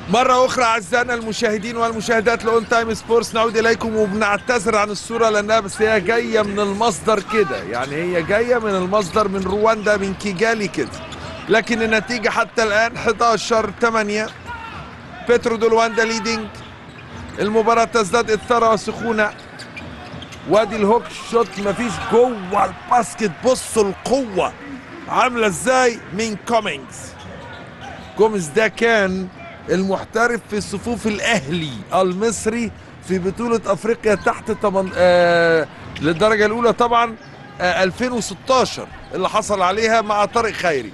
مرة أخرى أعزائنا المشاهدين والمشاهدات لأون تايم سبورتس نعود إليكم، وبنعتذر عن الصورة لأنها بس هي جاية من المصدر كده، يعني هي جاية من المصدر من رواندا من كيجالي كده، لكن النتيجة حتى الآن 11-8 بيترو دو لواندا ليدنج. المباراة تزداد إثارة وسخونة. وادي الهوك شوت مفيش جوه الباسكت. بصوا القوة عاملة ازاي من كومينجز. كومينجز ده كان المحترف في صفوف الأهلي المصري في بطولة أفريقيا تحت للدرجة الأولى طبعا 2016 اللي حصل عليها مع طارق خيري.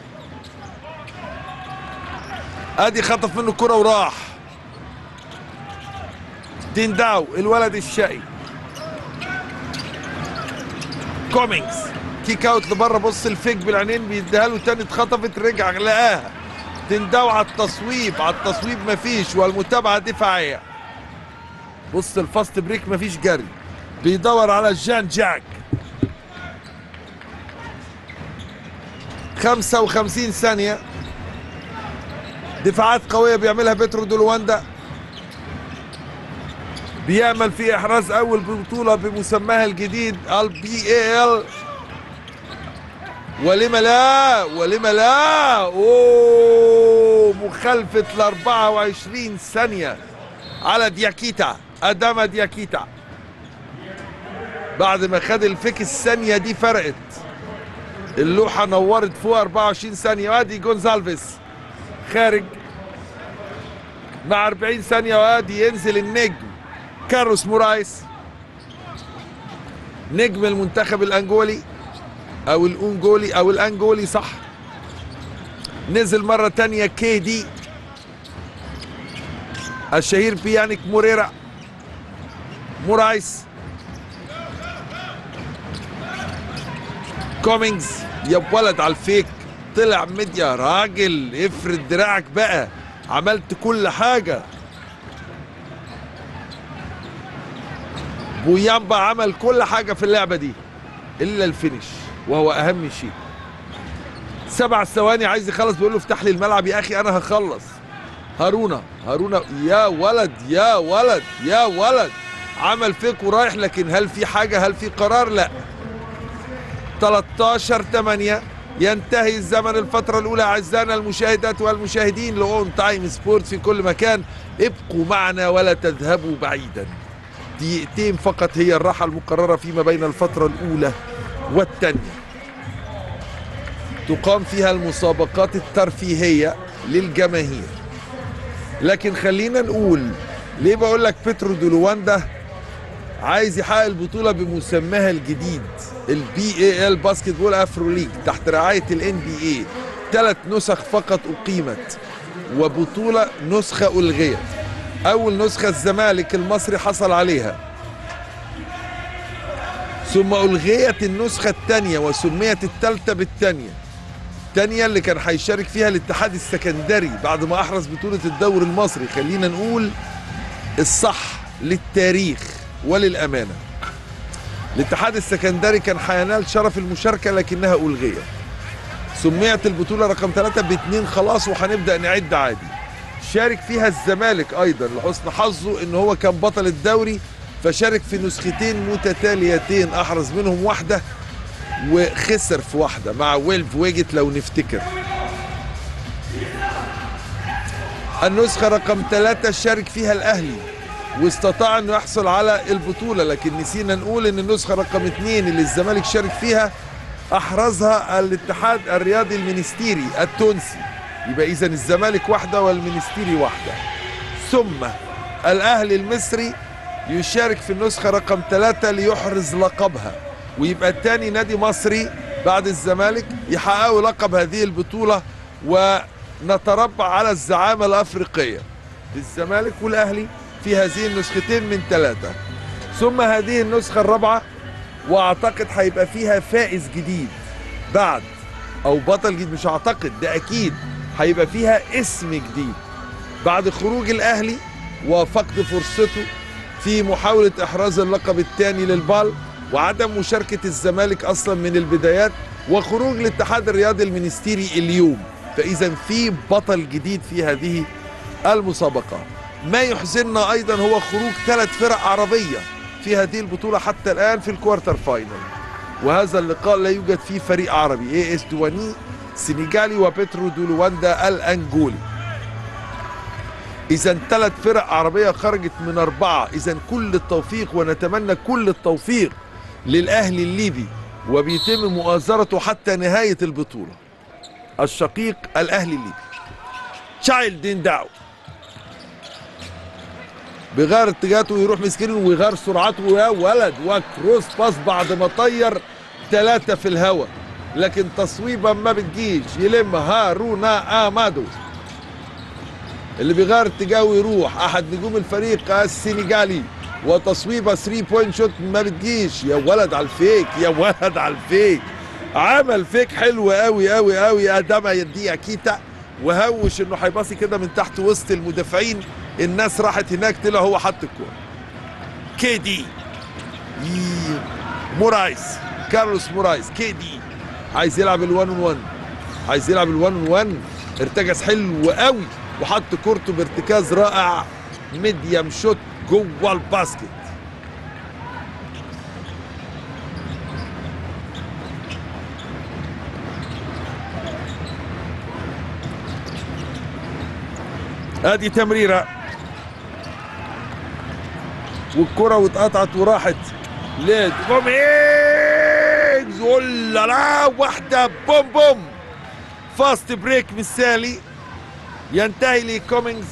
ادي خطف منه الكرة وراح. دينداو الولد الشقي. كومينجز كيك اوت لبره. بص الفيك بالعينين بيديها له تاني، اتخطفت رجع لقاها. دينداو على التصويب، على التصويب مفيش، والمتابعه دفاعيه. بص الفاست بريك مفيش جري، بيدور على جان جاك. 55 ثانيه. دفاعات قويه بيعملها بيترو دو لواندا، بيعمل في احراز اول بطوله بمسماها الجديد الBAL. ولما لا ولما لا. اوه مخالفه ل 24 ثانيه على دياكيتا، اداما دياكيتا. بعد ما خد الفيك الثانيه دي فرقت، اللوحه نورت فوق 24 ثانيه. وادي جونزالفيس خارج مع 40 ثانيه، وادي ينزل النجم كارلوس مورايس نجم المنتخب الانجولي او الانجولي او الانجولي صح. نزل مرة تانية KD الشهير بيانيك موريرا. مورايس. كومينجز يا ولد على الفيك، طلع ميد يا راجل، افرد دراعك بقى، عملت كل حاجة. بويامبا عمل كل حاجة في اللعبة دي إلا الفينش، وهو أهم شيء. 7 ثواني عايز يخلص، بيقول له افتح لي الملعب يا أخي أنا هخلص. هارونا يا ولد يا ولد يا ولد، عمل فيك ورايح، لكن هل في حاجة؟ هل في قرار؟ لا. 13-8 ينتهي الزمن الفترة الأولى. أعزائنا المشاهدات والمشاهدين لأون تايم سبورتس في كل مكان، ابقوا معنا ولا تذهبوا بعيدا. دقيقتين فقط هي الراحة المقررة فيما بين الفترة الأولى والثانية. تقام فيها المسابقات الترفيهية للجماهير. لكن خلينا نقول ليه بقول لك بيترو دو لواندا عايز يحقق البطولة بمسماها الجديد الBAL باسكت بول افرو ليج تحت رعاية الNBA. 3 نسخ فقط أقيمت، وبطولة نسخة ألغيت. أول نسخة الزمالك المصري حصل عليها، ثم ألغيت النسخة الثانية وسميت الثالثة بالثانية. الثانية اللي كان هيشارك فيها الاتحاد السكندري بعد ما أحرز بطولة الدوري المصري. خلينا نقول الصح للتاريخ وللأمانة، الاتحاد السكندري كان هينال شرف المشاركة لكنها ألغيت. سميت البطولة رقم 3 ب2 خلاص، وهنبدأ نعد عادي. شارك فيها الزمالك ايضا لحسن حظه ان هو كان بطل الدوري، فشارك في نسختين متتاليتين، احرز منهم واحده وخسر في واحده مع ويلف ويجت لو نفتكر. النسخه رقم 3 شارك فيها الاهلي واستطاع انه يحصل على البطوله، لكن نسينا نقول ان النسخه رقم 2 اللي الزمالك شارك فيها احرزها الاتحاد الرياضي المنستيري التونسي. يبقى إذن الزمالك واحدة والمنستيري واحدة. ثم الأهلي المصري يشارك في النسخة رقم 3 ليحرز لقبها، ويبقى الثاني نادي مصري بعد الزمالك يحققوا لقب هذه البطولة، ونتربع على الزعامة الأفريقية. الزمالك والأهلي في هذه النسختين من 3. ثم هذه النسخة الرابعة، وأعتقد هيبقى فيها فائز جديد بعد، أو بطل جديد، مش أعتقد ده أكيد هيبقى فيها اسم جديد بعد خروج الأهلي وفقد فرصته في محاولة إحراز اللقب الثاني للبال، وعدم مشاركة الزمالك أصلا من البدايات، وخروج الاتحاد الرياضي المنستيري اليوم. فإذا في بطل جديد في هذه المسابقة. ما يحزننا أيضا هو خروج 3 فرق عربية في هذه البطولة حتى الآن في الكوارتر فاينل، وهذا اللقاء لا يوجد فيه فريق عربي. AS دواني سينيغالي وبيترو دو لواندا الأنجولي. إذا 3 فرق عربية خرجت من 4. إذا كل التوفيق، ونتمنى كل التوفيق للأهلي الليبي، وبيتم مؤازرته حتى نهاية البطولة. الشقيق الأهلي الليبي تشايلد داو بيغير اتجاهاته ويروح مسكين ويغير سرعته يا ولد، وكروس باس بعد ما طير 3 في الهواء، لكن تصويبه ما بتجيش. يلم هارونا امادو اللي بيغير اتجاهه ويروح، احد نجوم الفريق السنغالي، وتصويبه 3 بوينت شوت ما بتجيش. يا ولد على الفيك، يا ولد على الفيك، عمل فيك حلو قوي قوي قوي ادم يديه كيتا، وهوش انه هيباصي كده من تحت وسط المدافعين. الناس راحت هناك، طلع هو حط الكوره. كيدي مورايس، كارلوس مورايس، كيدي عايز يلعب ال1-on-1، عايز يلعب ال1-on-1. ارتكز حلو قوي وحط كورته بارتكاز رائع، ميديم شوت جوه الباسكت. ادي تمريره والكره واتقطعت وراحت لكومينجز. ولا لا، واحده بوم بوم، فاست بريك مثالي ينتهي لكومينجز،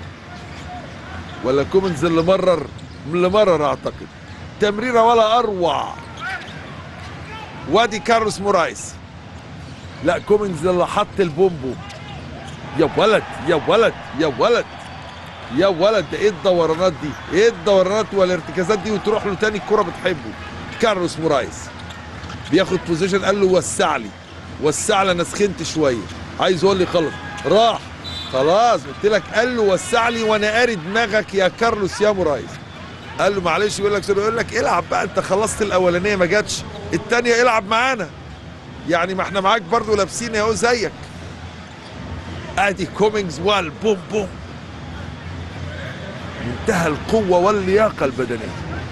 ولا كومينجز اللي مرر اعتقد. تمريره ولا اروع. وادي كارلوس مورايس، لا كومينجز اللي حط البوم بوم. يا ولد يا ولد يا ولد يا ولد، ده ايه الدورانات دي، ايه الدورانات والارتكازات دي، وتروح له تاني الكرة بتحبه. كارلوس مورايس بياخد بوزيشن، قال له وسع لي وسع لي، انا سخنت شويه، عايز يقول لي خلص، راح خلاص قلت لك، قال له وسع لي وانا قاري دماغك يا كارلوس يا مورايس. قال له معلش، يقول لك العب بقى، انت خلصت الاولانيه ما جاتش، الثانيه العب معانا، يعني ما احنا معاك برضو لابسين اهو زيك. ادي كومينجز والبوم بوم، منتهى القوة واللياقة البدنية.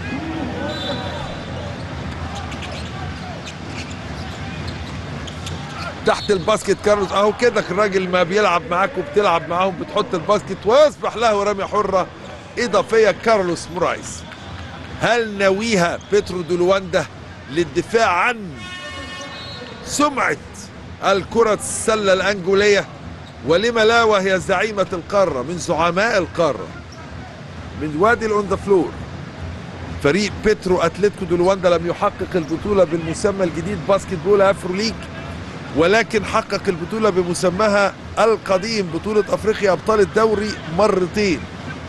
تحت الباسكت كارلوس اهو كده، الراجل ما بيلعب معاك وبتلعب معاهم، بتحط الباسكت ويصبح له رمية حرة إضافية. كارلوس مورايس، هل ناويها بيترو دو لواندا للدفاع عن سمعة الكرة السلة الأنجولية؟ ولما لا، وهي زعيمة القارة، من زعماء القارة، من وادي الاون ذا فلور. فريق بيترو اتلتيكو دو لواندا لم يحقق البطولة بالمسمى الجديد باسكت بول افرو ليج، ولكن حقق البطولة بمسماها القديم بطولة افريقيا ابطال الدوري مرتين.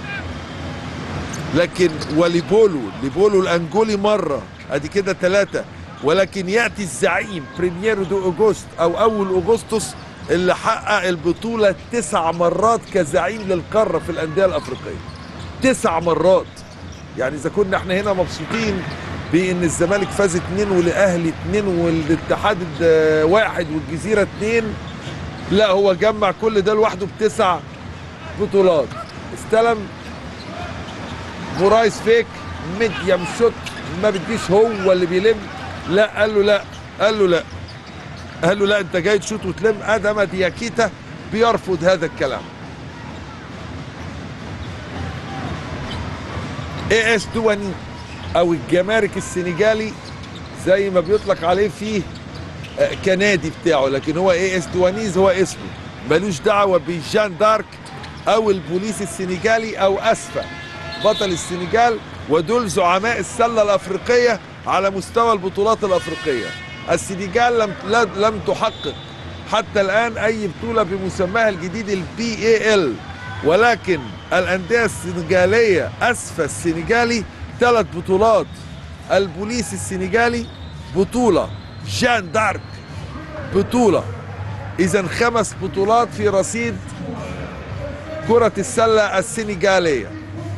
لكن ليبولو الانجولي مرة، ادي كده 3. ولكن ياتي الزعيم بريميرو دو اوغوست او اول اغسطس اللي حقق البطولة 9 مرات كزعيم للقارة في الاندية الافريقية. 9 مرات. يعني اذا كنا احنا هنا مبسوطين بان الزمالك فاز 2 والاهلي 2 والاتحاد 1 والجزيرة 2، لا هو جمع كل ده لوحده ب9 بطولات. استلم مورايس فيك ميديم شوت ما بتجيش، هو اللي بيلم، لا قال له لا، قال له لا انت جاي تشوت وتلم. ادم دياكيتا بيرفض هذا الكلام. AS دواني او الجمارك السنغالي زي ما بيطلق عليه فيه كنادي بتاعه، لكن هو AS دوانيز هو اسمه، ملوش دعوه بجان دارك او البوليس السنغالي او اسفا بطل السنغال، ودول زعماء السله الافريقيه على مستوى البطولات الافريقيه. السنغال لم تحقق حتى الان اي بطوله بمسماها الجديد الBAL، ولكن الانديه السنغاليه اسفا السنغالي 3 بطولات، البوليس السنغالي بطوله، جان دارك بطوله، اذا 5 بطولات في رصيد كرة السلة السنغالية.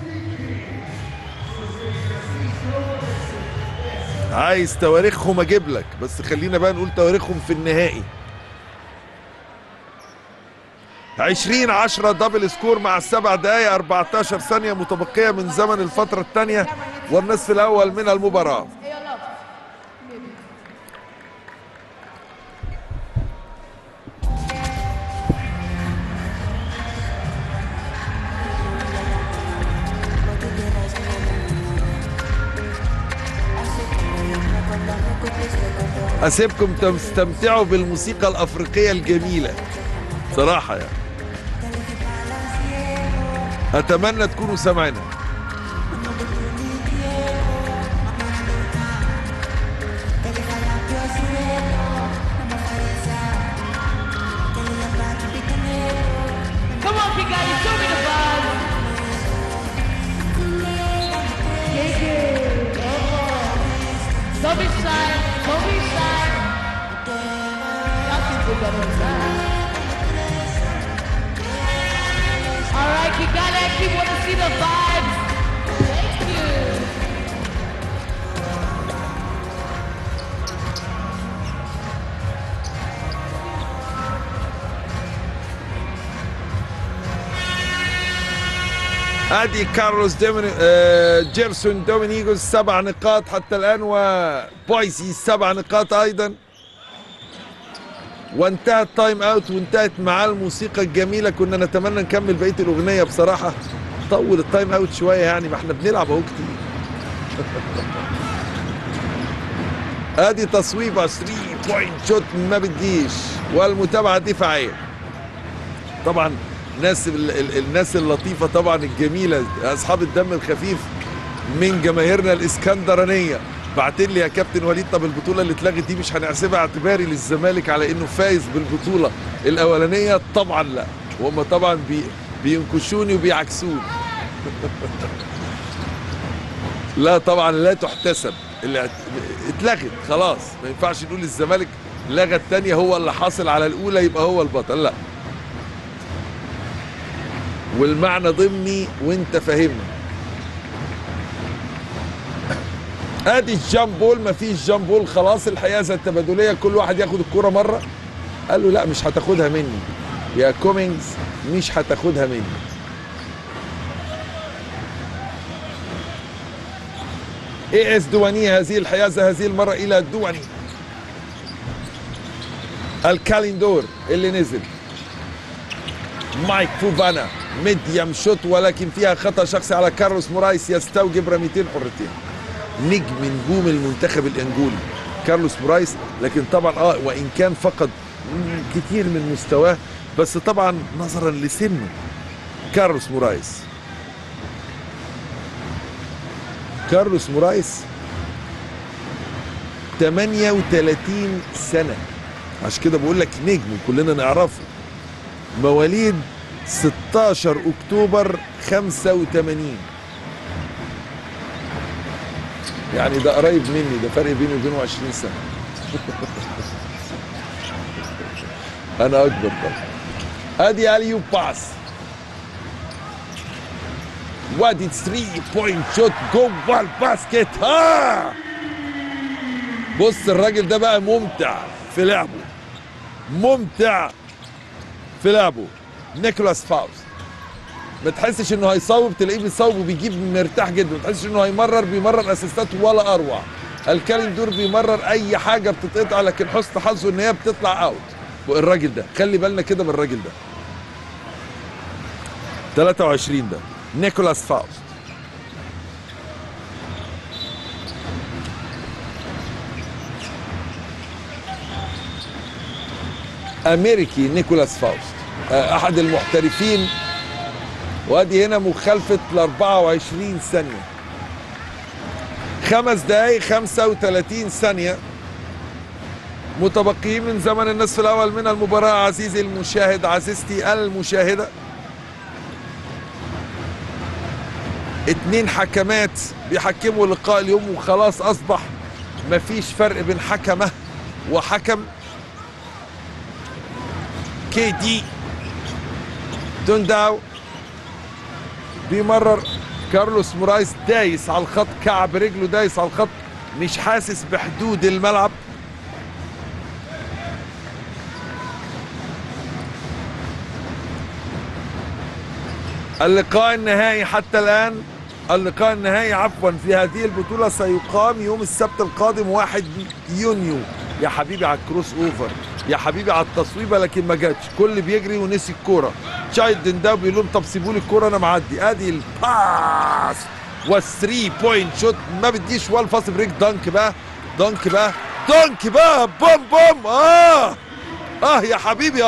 عايز تواريخهم اجيب لك، بس خلينا بقى نقول تواريخهم في النهائي. 20-10 دبل سكور مع 7 دقائق 14 ثانية متبقية من زمن الفترة الثانية والنصف الأول من المباراة. أسيبكم تستمتعوا بالموسيقى الأفريقية الجميلة صراحة يعني. أتمنى تكونوا سامعينها. Don't be shy, don't be shy. Y'all people better than all right, Kigali, I keep want to see the vibes. Thank you. ادي كارلوس جيرسون دومينيغوس 7 نقاط حتى الان، وبويسي 7 نقاط ايضا. وانتهى التايم اوت وانتهت معاه الموسيقى الجميله. كنا نتمنى نكمل بقيه الاغنيه بصراحه، طول التايم اوت شويه يعني، ما احنا بنلعب اهو كتير. ادي تصويبه 3 بوينت شوت ما بتجيش، والمتابعه دفاعيه. طبعا الناس اللطيفه طبعا الجميله اصحاب الدم الخفيف من جماهيرنا الاسكندرانيه بعتين لي يا كابتن وليد، طب البطوله اللي اتلغت دي مش هنحسبها اعتباري للزمالك على انه فايز بالبطوله الاولانيه؟ طبعا لا، وهم طبعا بينكشوني وبيعكسوني. لا طبعا لا تحتسب، اللي اتلغت خلاص ما ينفعش نقول الزمالك لغى الثانيه هو اللي حاصل على الاولى يبقى هو البطل، لا. والمعنى ضمني وانت فاهمني. ادي الجامبول، مفيش جامبول خلاص، الحيازه التبادليه كل واحد ياخد الكرة مره. قال له لا مش هتاخدها مني يا كومينجز، مش هتاخدها مني. اي اس دواني هذه الحيازه هذه المره الى دواني. الكاليندور اللي نزل. مايك فوفانا ميديم شوت ولكن فيها خطأ شخصي على كارلوس مورايس يستوجب رميتين حرتين. نجوم المنتخب الانجولي كارلوس مورايس، لكن طبعا وان كان فقد كتير من مستواه، بس طبعا نظرا لسنه. كارلوس مورايس 38 سنة، عشان كده بقول لك نجم كلنا نعرفه. مواليد 16 اكتوبر 85، يعني ده قريب مني، ده فرق بيني وبينه 20 سنة. انا اكبر طبعا. ادي اليو باس، وادي 3 بوينت شوت جوه الباسكت. بص الراجل ده بقى ممتع في لعبه، نيكولاس فاوست. ما تحسش انه هيصوب، تلاقيه بيصوب وبيجيب مرتاح جدا، ما تحسش انه بيمرر اسيستات ولا اروع. الكاليندور بيمرر اي حاجه بتتقطع، لكن حسن حظه ان هي بتطلع اوت. والراجل ده خلي بالنا كده من الراجل ده 23 ده نيكولاس فاوست. امريكي نيكولاس فاوست، احد المحترفين. وادي هنا مخالفة ل 24 ثانية. 5 دقايق 35 ثانية متبقيين من زمن النصف الأول من المباراة. عزيزي المشاهد، عزيزتي المشاهدة، 2 حكمات بيحكموا لقاء اليوم، وخلاص أصبح مفيش فرق بين حكمة وحكم. كي دي دونداو بيمرر، كارلوس مورايس دايس على الخط، كعب رجله دايس على الخط، مش حاسس بحدود الملعب. اللقاء النهائي حتى الآن، اللقاء النهائي عفوا في هذه البطولة سيقام يوم السبت القادم 1 يونيو. يا حبيبي على الكروس اوفر، يا حبيبي على التصويبة، لكن ما جاتش، كل بيجري ونسي الكورة. تشايلد ده بيقول لهم طب سيبوا لي الكورة انا معدي. ادي الباس والثري بوينت شوت، ما بديش ولا فاست بريك. دانك بقى، دانك بقى، دانك بقى، بوم بوم. يا حبيبي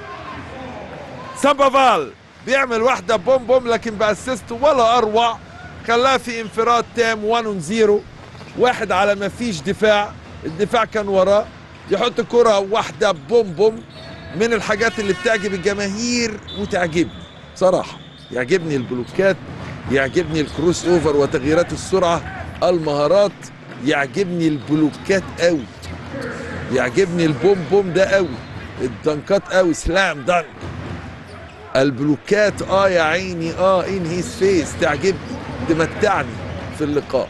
سامبافال بيعمل واحدة بوم بوم، لكن بأسيست ولا أروع. خلاها في انفراد تام 1-0، واحد على ما فيش دفاع، الدفاع كان وراه، يحط كرة واحدة بوم بوم. من الحاجات اللي بتعجب الجماهير وتعجبني صراحة، يعجبني البلوكات، يعجبني الكروس اوفر وتغييرات السرعة، المهارات، يعجبني البلوكات قوي، يعجبني البوم بوم ده قوي، الدنكات قوي، سلام دانك، البلوكات يا عيني ان هيز فيس، تعجبني، تمتعني في اللقاء.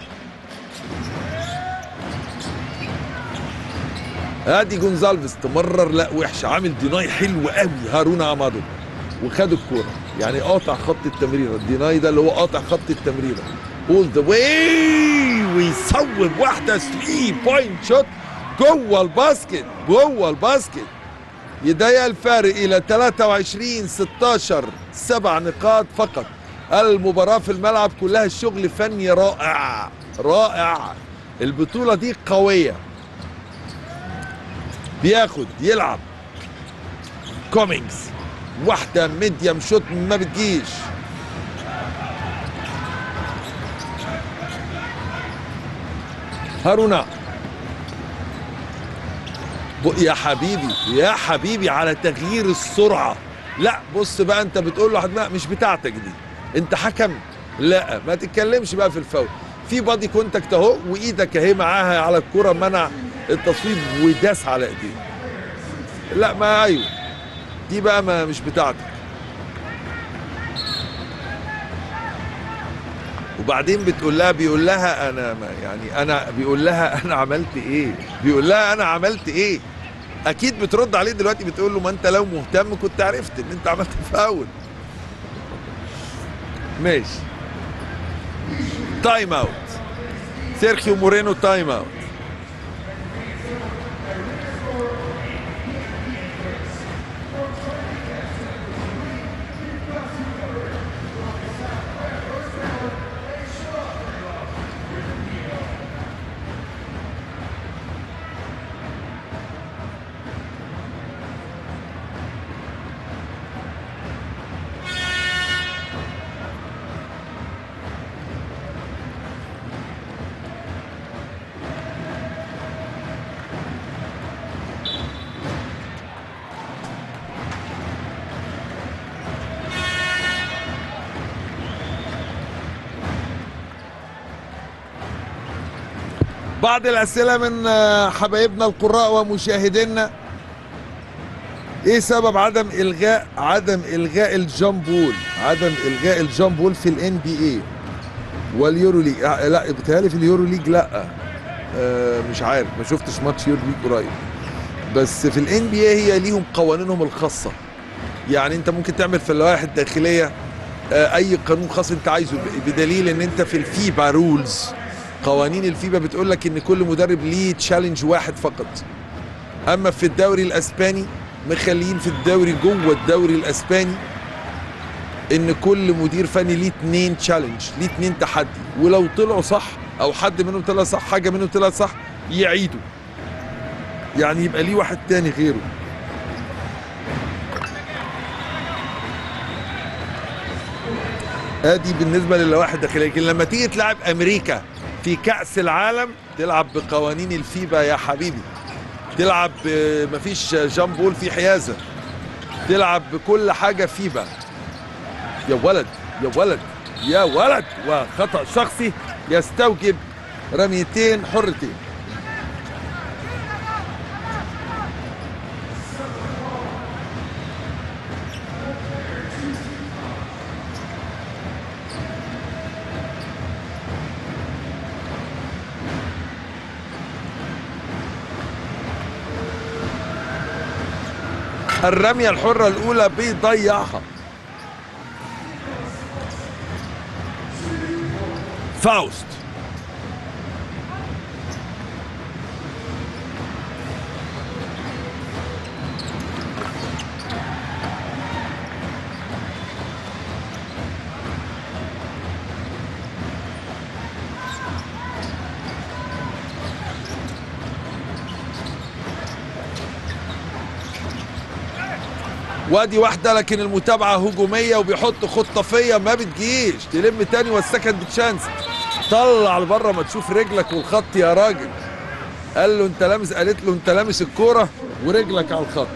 ادي جونزالفيس تمرر، لا وحشه، عامل ديناي حلو قوي هارون عمادو، وخد الكوره، يعني قاطع خط التمريره. الديناي ده اللي هو قاطع خط التمريره اول ذا واي، ويصوب واحده 3 بوينت شوت جوه الباسكت، جوه الباسكت، يضيق الفارق الى 23-16، 7 نقاط فقط. المباراة في الملعب كلها الشغل فني رائع رائع. البطولة دي قوية. بياخد يلعب كومينجز، واحدة ميديم شوت ما بتجيش. هارونا يا حبيبي، يا حبيبي على تغيير السرعة. لا بص بقى، انت بتقول له لا مش بتاعتك دي، انت حكم، لا ما تتكلمش بقى في الفاول. في بادي كونتاكت اهو، وايدك اهي معاها على الكرة، منع التصويب وداس على ايديه. لا ما ايوه دي بقى ما مش بتاعتك. وبعدين بيقول لها انا يعني انا بيقول لها انا عملت ايه؟ بيقول لها انا عملت ايه؟ اكيد بترد عليه دلوقتي بتقول له ما انت لو مهتم كنت عرفت ان انت عملت فاول. ماشي. تايم اوت، سيرخيو مورينو تايم اوت. بعض الأسئلة من حبايبنا القراء ومشاهدينا. ايه سبب عدم الغاء الجامب بول؟ عدم الغاء الجامب بول في الان بي اي واليورو ليج. لا بيتهيألي في اليورو ليج لا، مش عارف، ما شفتش ماتش يورو ليج قريب. بس في الان بي اي هي ليهم قوانينهم الخاصة، يعني انت ممكن تعمل في اللوائح الداخلية اي قانون خاص انت عايزه، بدليل ان انت في الفيبا رولز، قوانين الفيبا بتقول لك ان كل مدرب ليه تشالنج واحد فقط. اما في الدوري الاسباني مخلين في الدوري جوه الدوري الاسباني ان كل مدير فني ليه 2 تشالنج، ليه 2 تحدي، ولو طلعوا صح او حد منهم طلع صح، حاجه منهم طلعت صح، يعيدوا، يعني يبقى ليه واحد تاني غيره. ادي بالنسبه للوائح الداخليه. لكن لما تيجي تلعب امريكا في كأس العالم تلعب بقوانين الفيبا يا حبيبي، تلعب مفيش جامبول في حيازة، تلعب بكل حاجة فيبا. يا ولد يا ولد يا ولد، وخطأ شخصي يستوجب رميتين حرتين. الرمية الحرة الأولى بيضيعها. فاوست. وادي واحدة لكن المتابعة هجومية وبيحط خطافية ما بتجيش، تلم تاني والسكند تشانس. طلع لبره ما تشوف رجلك والخط يا راجل. قال له انت لامس، قالت له انت لامس الكورة ورجلك على الخط.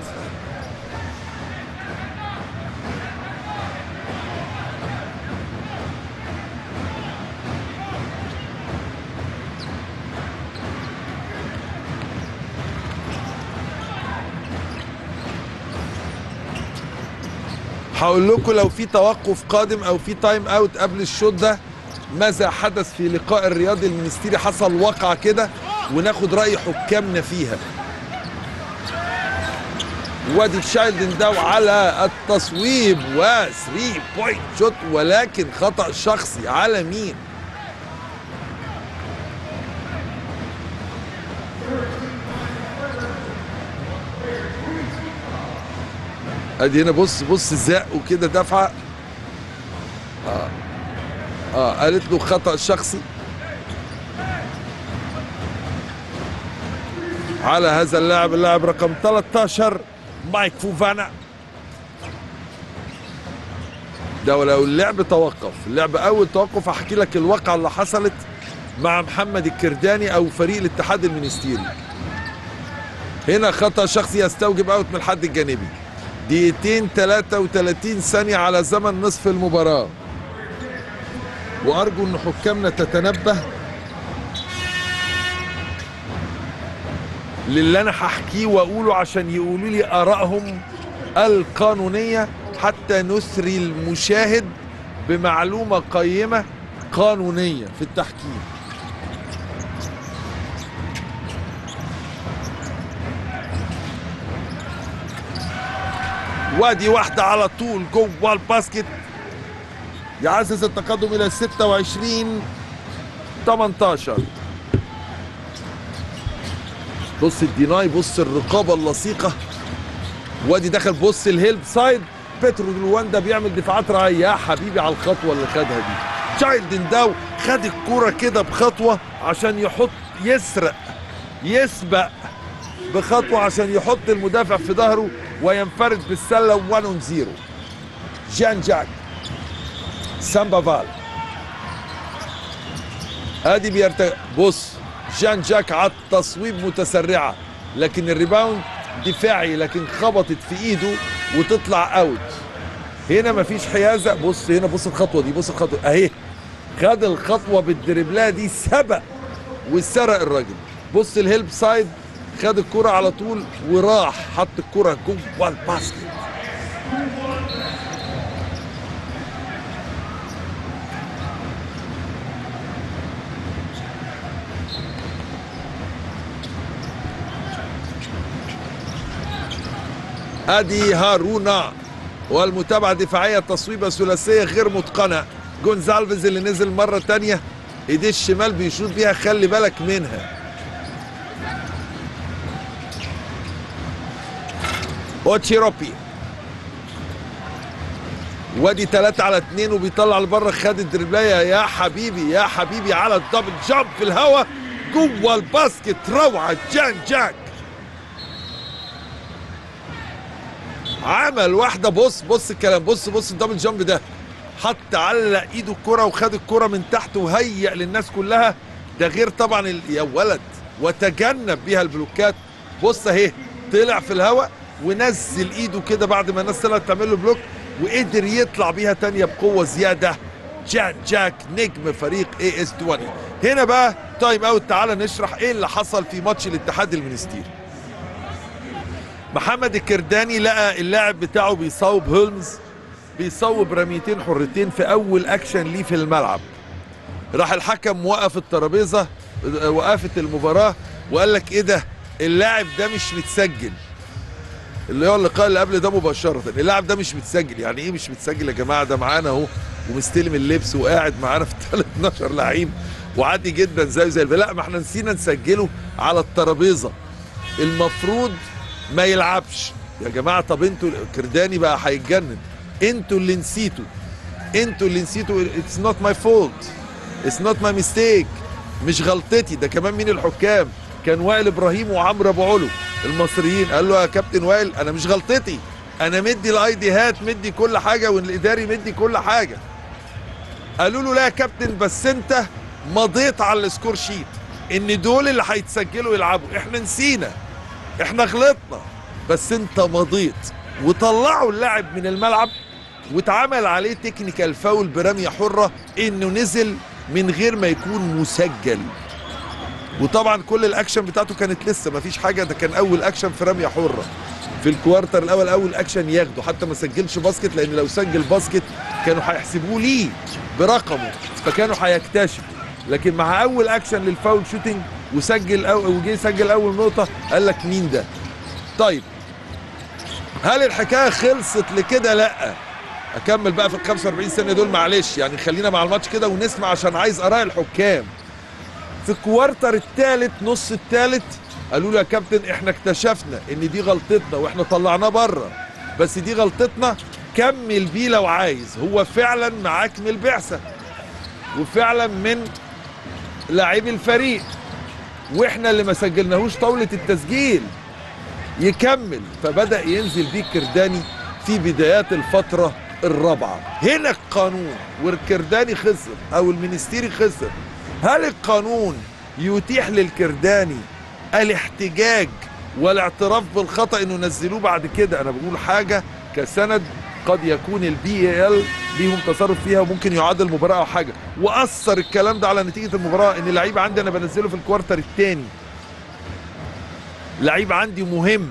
هقول لكم لو في توقف قادم او في تايم اوت قبل الشوط ده ماذا حدث في لقاء الرياضي المنستيري. حصل واقعة كده وناخد رأي حكامنا فيها. وادي تشايلد انداو على التصويب و 3 بوينت شوت، ولكن خطأ شخصي على مين؟ ادي هنا بص بص زق وكده دفعه. قالت له خطأ شخصي على هذا اللاعب رقم 13 مايك فوفانا. ده ولو اللعب توقف، اللعب اول توقف هحكي لك الواقعه اللي حصلت مع محمد الكرداني او فريق الاتحاد المنستيري. هنا خطأ شخصي يستوجب اوت من الحد الجانبي. دقيقتين 33 ثانية على زمن نصف المباراة، وأرجو أن حكامنا تتنبه للي أنا هحكيه وأقوله عشان يقولوا لي آرائهم القانونية حتى نسري المشاهد بمعلومة قيمة قانونية في التحكيم. وادي واحدة على طول جوه الباسكت يعزز التقدم إلى 26-18. بص الديناي، بص الرقابة اللصيقة. وادي دخل، بص الهيلب سايد. بيترو لواندا بيعمل دفاعات رائعة. يا حبيبي على الخطوة اللي خدها دي. تشايلد انداو خد الكورة كده بخطوة عشان يحط، يسرق يسبق بخطوة عشان يحط المدافع في ظهره وينفرد بالسلة 1-0. جان جاك سامبا فال ادي بيرتقي. بص جان جاك على التصويب متسرعة لكن الريباوند دفاعي، لكن خبطت في ايده وتطلع اوت. هنا مفيش حيازة. بص هنا، بص الخطوة دي، بص الخطوة اهي. خد الخطوة بالدربلة دي، سبق وسرق الراجل. بص الهيلب سايد، خد الكرة على طول وراح حط الكرة جوه الباسكت. ادي هارونا والمتابعة دفاعية، تصويبة ثلاثية غير متقنة. جونزالفيز اللي نزل مرة تانية ايديه الشمال بيشوط بيها، خلي بالك منها. اوتشيروبي وادي 3-2 وبيطلع لبره. خد الدربلايه يا حبيبي يا حبيبي على الدبل جامب في الهواء جوه الباسكت. روعه جان جاك، عمل واحده. بص بص الكلام، بص بص الدبل جامب ده، حط علق ايده الكره وخد الكره من تحت وهيأ للناس كلها. ده غير طبعا يا ولد وتجنب بيها البلوكات. بص اهي، طلع في الهواء ونزل ايده كده بعد ما الناس طلعت تعمل له بلوك وقدر يطلع بيها تانية بقوة زيادة. جان جاك نجم فريق AS20. هنا بقى تايم اوت. تعالى نشرح ايه اللي حصل في ماتش الاتحاد المنستيري. محمد الكرداني لقى اللاعب بتاعه بيصوب، هولمز بيصوب رميتين حرتين في اول اكشن ليه في الملعب. راح الحكم وقف الترابيزة، وقفت المباراة وقال لك ايه ده، اللاعب ده مش متسجل. اللي هو اللقاء اللي قبل ده مباشرة، اللاعب ده مش متسجل. يعني ايه مش متسجل يا جماعة؟ ده معانا اهو ومستلم اللبس وقاعد معانا في 12 لعيب وعادي جدا زي لا، ما احنا نسينا نسجله على الترابيزه. المفروض ما يلعبش يا جماعه. طب انتوا كرداني بقى هيتجنن، انتوا اللي نسيتوا، انتوا اللي نسيتوا. اتس نوت ماي فولت، اتس نوت ماي ميستيك، مش غلطتي. ده كمان مين الحكام؟ كان وائل ابراهيم وعمرو ابو علو المصريين. قال له يا كابتن وائل انا مش غلطتي، انا مدي الاي دي هات، مدي كل حاجه، والاداري مدي كل حاجه. قالوا له لا يا كابتن، بس انت مضيت على السكور شيت ان دول اللي هيتسجلوا يلعبوا، احنا نسينا، احنا غلطنا، بس انت مضيت. وطلعوا اللاعب من الملعب واتعمل عليه تكنيكال فاول برمية حرة، انه نزل من غير ما يكون مسجل. وطبعا كل الاكشن بتاعته كانت لسه ما فيش حاجة، ده كان اول اكشن في رمية حرة في الكوارتر الاول، اول اكشن ياخده. حتى ما سجلش باسكت، لان لو سجل باسكت كانوا هيحسبوه ليه برقمه، فكانوا هيكتشفوا. لكن مع اول اكشن للفاول شوتنج وسجل وجي يسجل اول نقطة، قال لك مين ده؟ طيب هل الحكاية خلصت لكده؟ لا، اكمل بقى في ال 45 ثانية دول معلش، يعني خلينا مع الماتش كده ونسمع عشان عايز اراء الحكام. في الكوارتر الثالث، نص الثالث، قالوا له يا كابتن احنا اكتشفنا ان دي غلطتنا واحنا طلعناه بره، بس دي غلطتنا، كمل بيه لو عايز. هو فعلا معاك من البعثة وفعلا من لاعبي الفريق، واحنا اللي ما سجلناهوش طاولة التسجيل، يكمل. فبدأ ينزل بيه الكرداني في بدايات الفترة الرابعة. هنا القانون والكرداني خسر او المنستيري خسر. هل القانون يتيح للكرداني الاحتجاج والاعتراف بالخطأ انه نزلوه بعد كده؟ انا بقول حاجة كسند، قد يكون البي ال ليهم تصرف فيها وممكن يعادل المباراة او حاجة. واثر الكلام ده على نتيجة المباراة، ان اللعيب عندي انا بنزله في الكوارتر الثاني، لعيب عندي مهم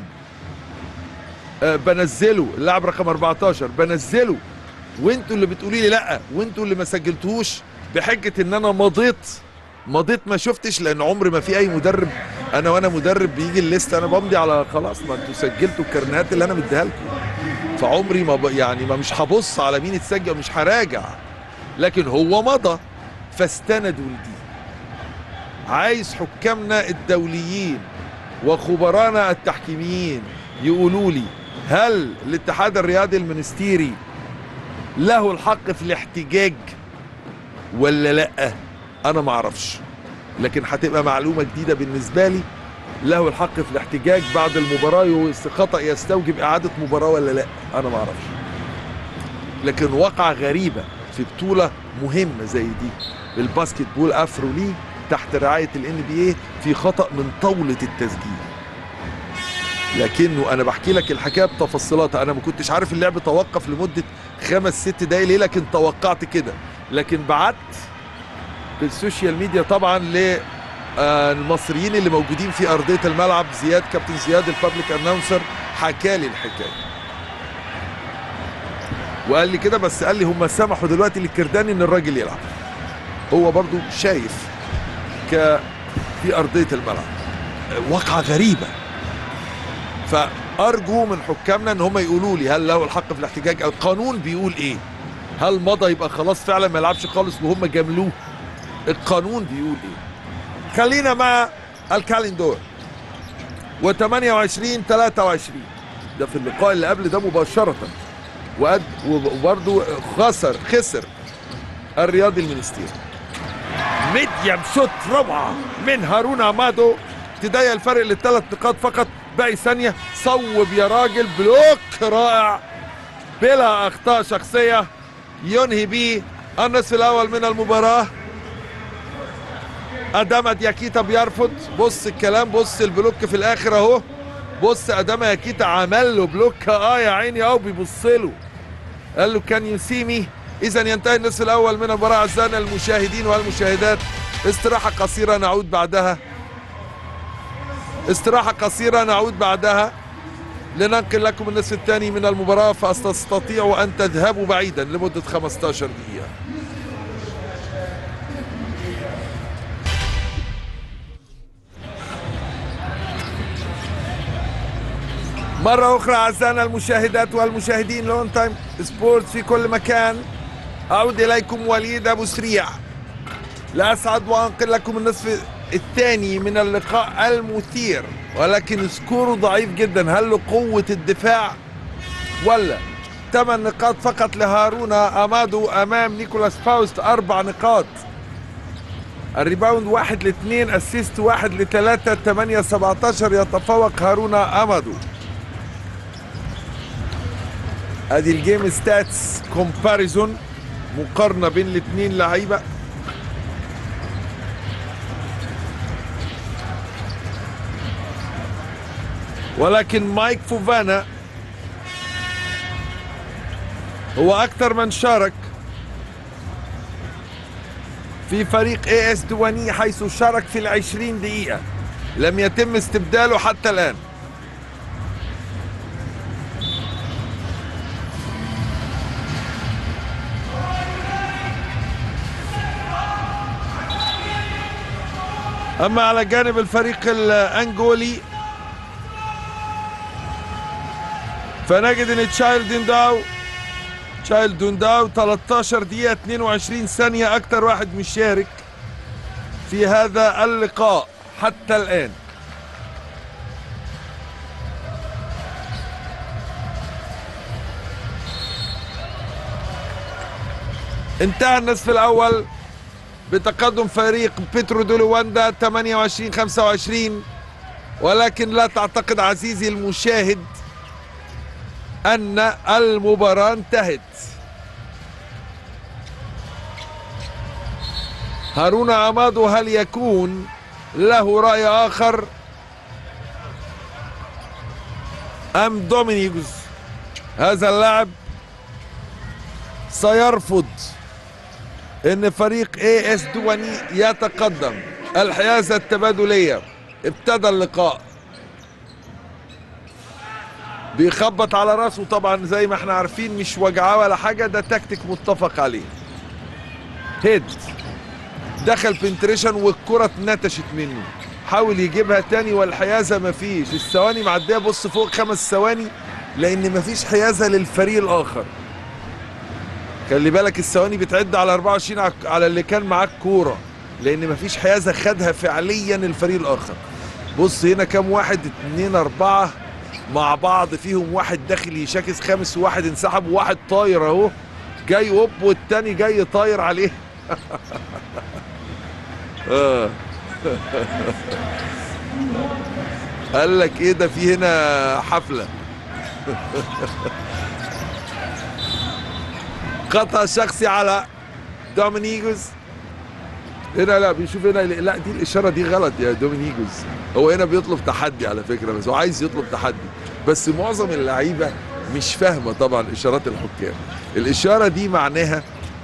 بنزله، اللاعب رقم 14 بنزله، وانتوا اللي بتقولي لي لا، وانتوا اللي ما سجلتوهوش بحجة ان انا مضيت ما شفتش. لان عمر ما في اي مدرب، وانا مدرب بيجي الليست انا بمضي على خلاص، ما انتوا سجلتوا الكرنيهات اللي انا مديها لكم، فعمري ما ما مش هبص على مين اتسجل، مش هراجع. لكن هو مضى فاستندوا لدي. عايز حكامنا الدوليين وخبرانا التحكيميين يقولوا لي، هل الاتحاد الرياضي المنستيري له الحق في الاحتجاج ولا لا؟ انا ما اعرفش، لكن هتبقى معلومة جديدة بالنسبة لي. له الحق في الاحتجاج بعد المباراة، خطأ يستوجب اعادة مباراة ولا لا؟ انا ما اعرفش. لكن واقعة غريبة في بطولة مهمة زي دي، الباسكت بول افرو ليج تحت رعاية NBA، في خطأ من طاولة التسجيل. لكنه انا بحكي لك الحكايه بتفصيلاتها. انا ما كنتش عارف اللعب توقف لمده 5-6 دقايق ليه، لكن توقعت كده. لكن بعت بالسوشيال ميديا طبعا للمصريين اللي موجودين في ارضيه الملعب، زياد، كابتن زياد البابليك اناونسر، حكى لي الحكايه وقال لي كده. بس قال لي هم سمحوا دلوقتي للكرداني ان الراجل يلعب، هو برضو شايف في ارضيه الملعب. واقعه غريبه. فارجو من حكامنا ان هم يقولوا لي هل له الحق في الاحتجاج، او القانون بيقول ايه؟ هل مضى يبقى خلاص فعلا ما يلعبش خالص وهم جاملوه؟ القانون بيقول ايه؟ خلينا مع الكالندور. و28-23 ده في اللقاء اللي قبل ده مباشرة، وبرضه خسر الرياضي المنستيري. ميديم شوت روعة من هارون عمادو تضيق الفرق للثلاث نقاط فقط. باقي ثانية، صوب يا راجل، بلوك رائع بلا اخطاء شخصية ينهي بيه النصف الاول من المباراة. اداما دياكيتا بيرفض. بص الكلام، بص البلوك في الاخر اهو، بص اداما دياكيتا عمل له بلوك، يا عيني اهو بيبص له، قال له كان يو سي مي. اذا ينتهي النصف الاول من المباراة اعزائنا المشاهدين والمشاهدات. استراحة قصيرة نعود بعدها، استراحة قصيرة نعود بعدها لننقل لكم النصف الثاني من المباراة، فستستطيعوا أن تذهبوا بعيدا لمدة 15 دقيقة. مرة أخرى أعزائنا المشاهدات والمشاهدين، لون تايم سبورتس في كل مكان. أعود إليكم وليد أبو سريع لأسعد وأنقل لكم النصف الثاني من اللقاء المثير، ولكن سكوره ضعيف جدا. هل لقوة الدفاع ولا 8 نقاط فقط لهارون أمادو أمام نيكولاس فاوست 4 نقاط. الريباوند 1-2، اسيست 1-3، 8-17 يتفوق هارون أمادو. ادي الجيم ستاتس كومباريزون، مقارنة بين الاثنين لعيبة. ولكن مايك فوفانا هو أكثر من شارك في فريق AS دواني، حيث شارك في 20 دقيقة، لم يتم استبداله حتى الآن. أما على جانب الفريق الأنجولي فنجد أن تشايلد دونداو 13 دقيقة 22 ثانية أكثر واحد مشارك في هذا اللقاء حتى الآن. انتهى النصف الأول بتقدم فريق بيترو دو لواندا 28-25، ولكن لا تعتقد عزيزي المشاهد أن المباراة انتهت. هارون أمادو هل يكون له رأي آخر أم دومينيغوس هذا اللاعب سيرفض ان فريق AS دواني يتقدم؟ الحيازة التبادلية، ابتدى اللقاء بيخبط على راسه، طبعا زي ما احنا عارفين مش وجعاه ولا حاجة، ده تكتيك متفق عليه. هيد دخل بنتريشن والكرة اتنتشت منه، حاول يجيبها تاني والحيازة مفيش. الثواني معدية، بص فوق 5 ثواني لان مفيش حيازة للفريق الاخر. خلي بالك الثواني بتعد على 24 على اللي كان معاك كورة، لان مفيش حيازة خدها فعليا الفريق الاخر. بص هنا كام واحد، 2 4 مع بعض، فيهم واحد داخل يشاكس خامس وواحد انسحب وواحد طاير اهو جاي هوب والتاني جاي طاير عليه. قال لك ايه ده، في هنا حفلة. قطع شخصي على دومينيغوس هنا، لا بيشوف هنا، لا دي الاشاره دي غلط يا دومينيغوس. هو هنا بيطلب تحدي على فكره، بس هو عايز يطلب تحدي، بس معظم اللعيبه مش فاهمه طبعا اشارات الحكام. الاشاره دي معناها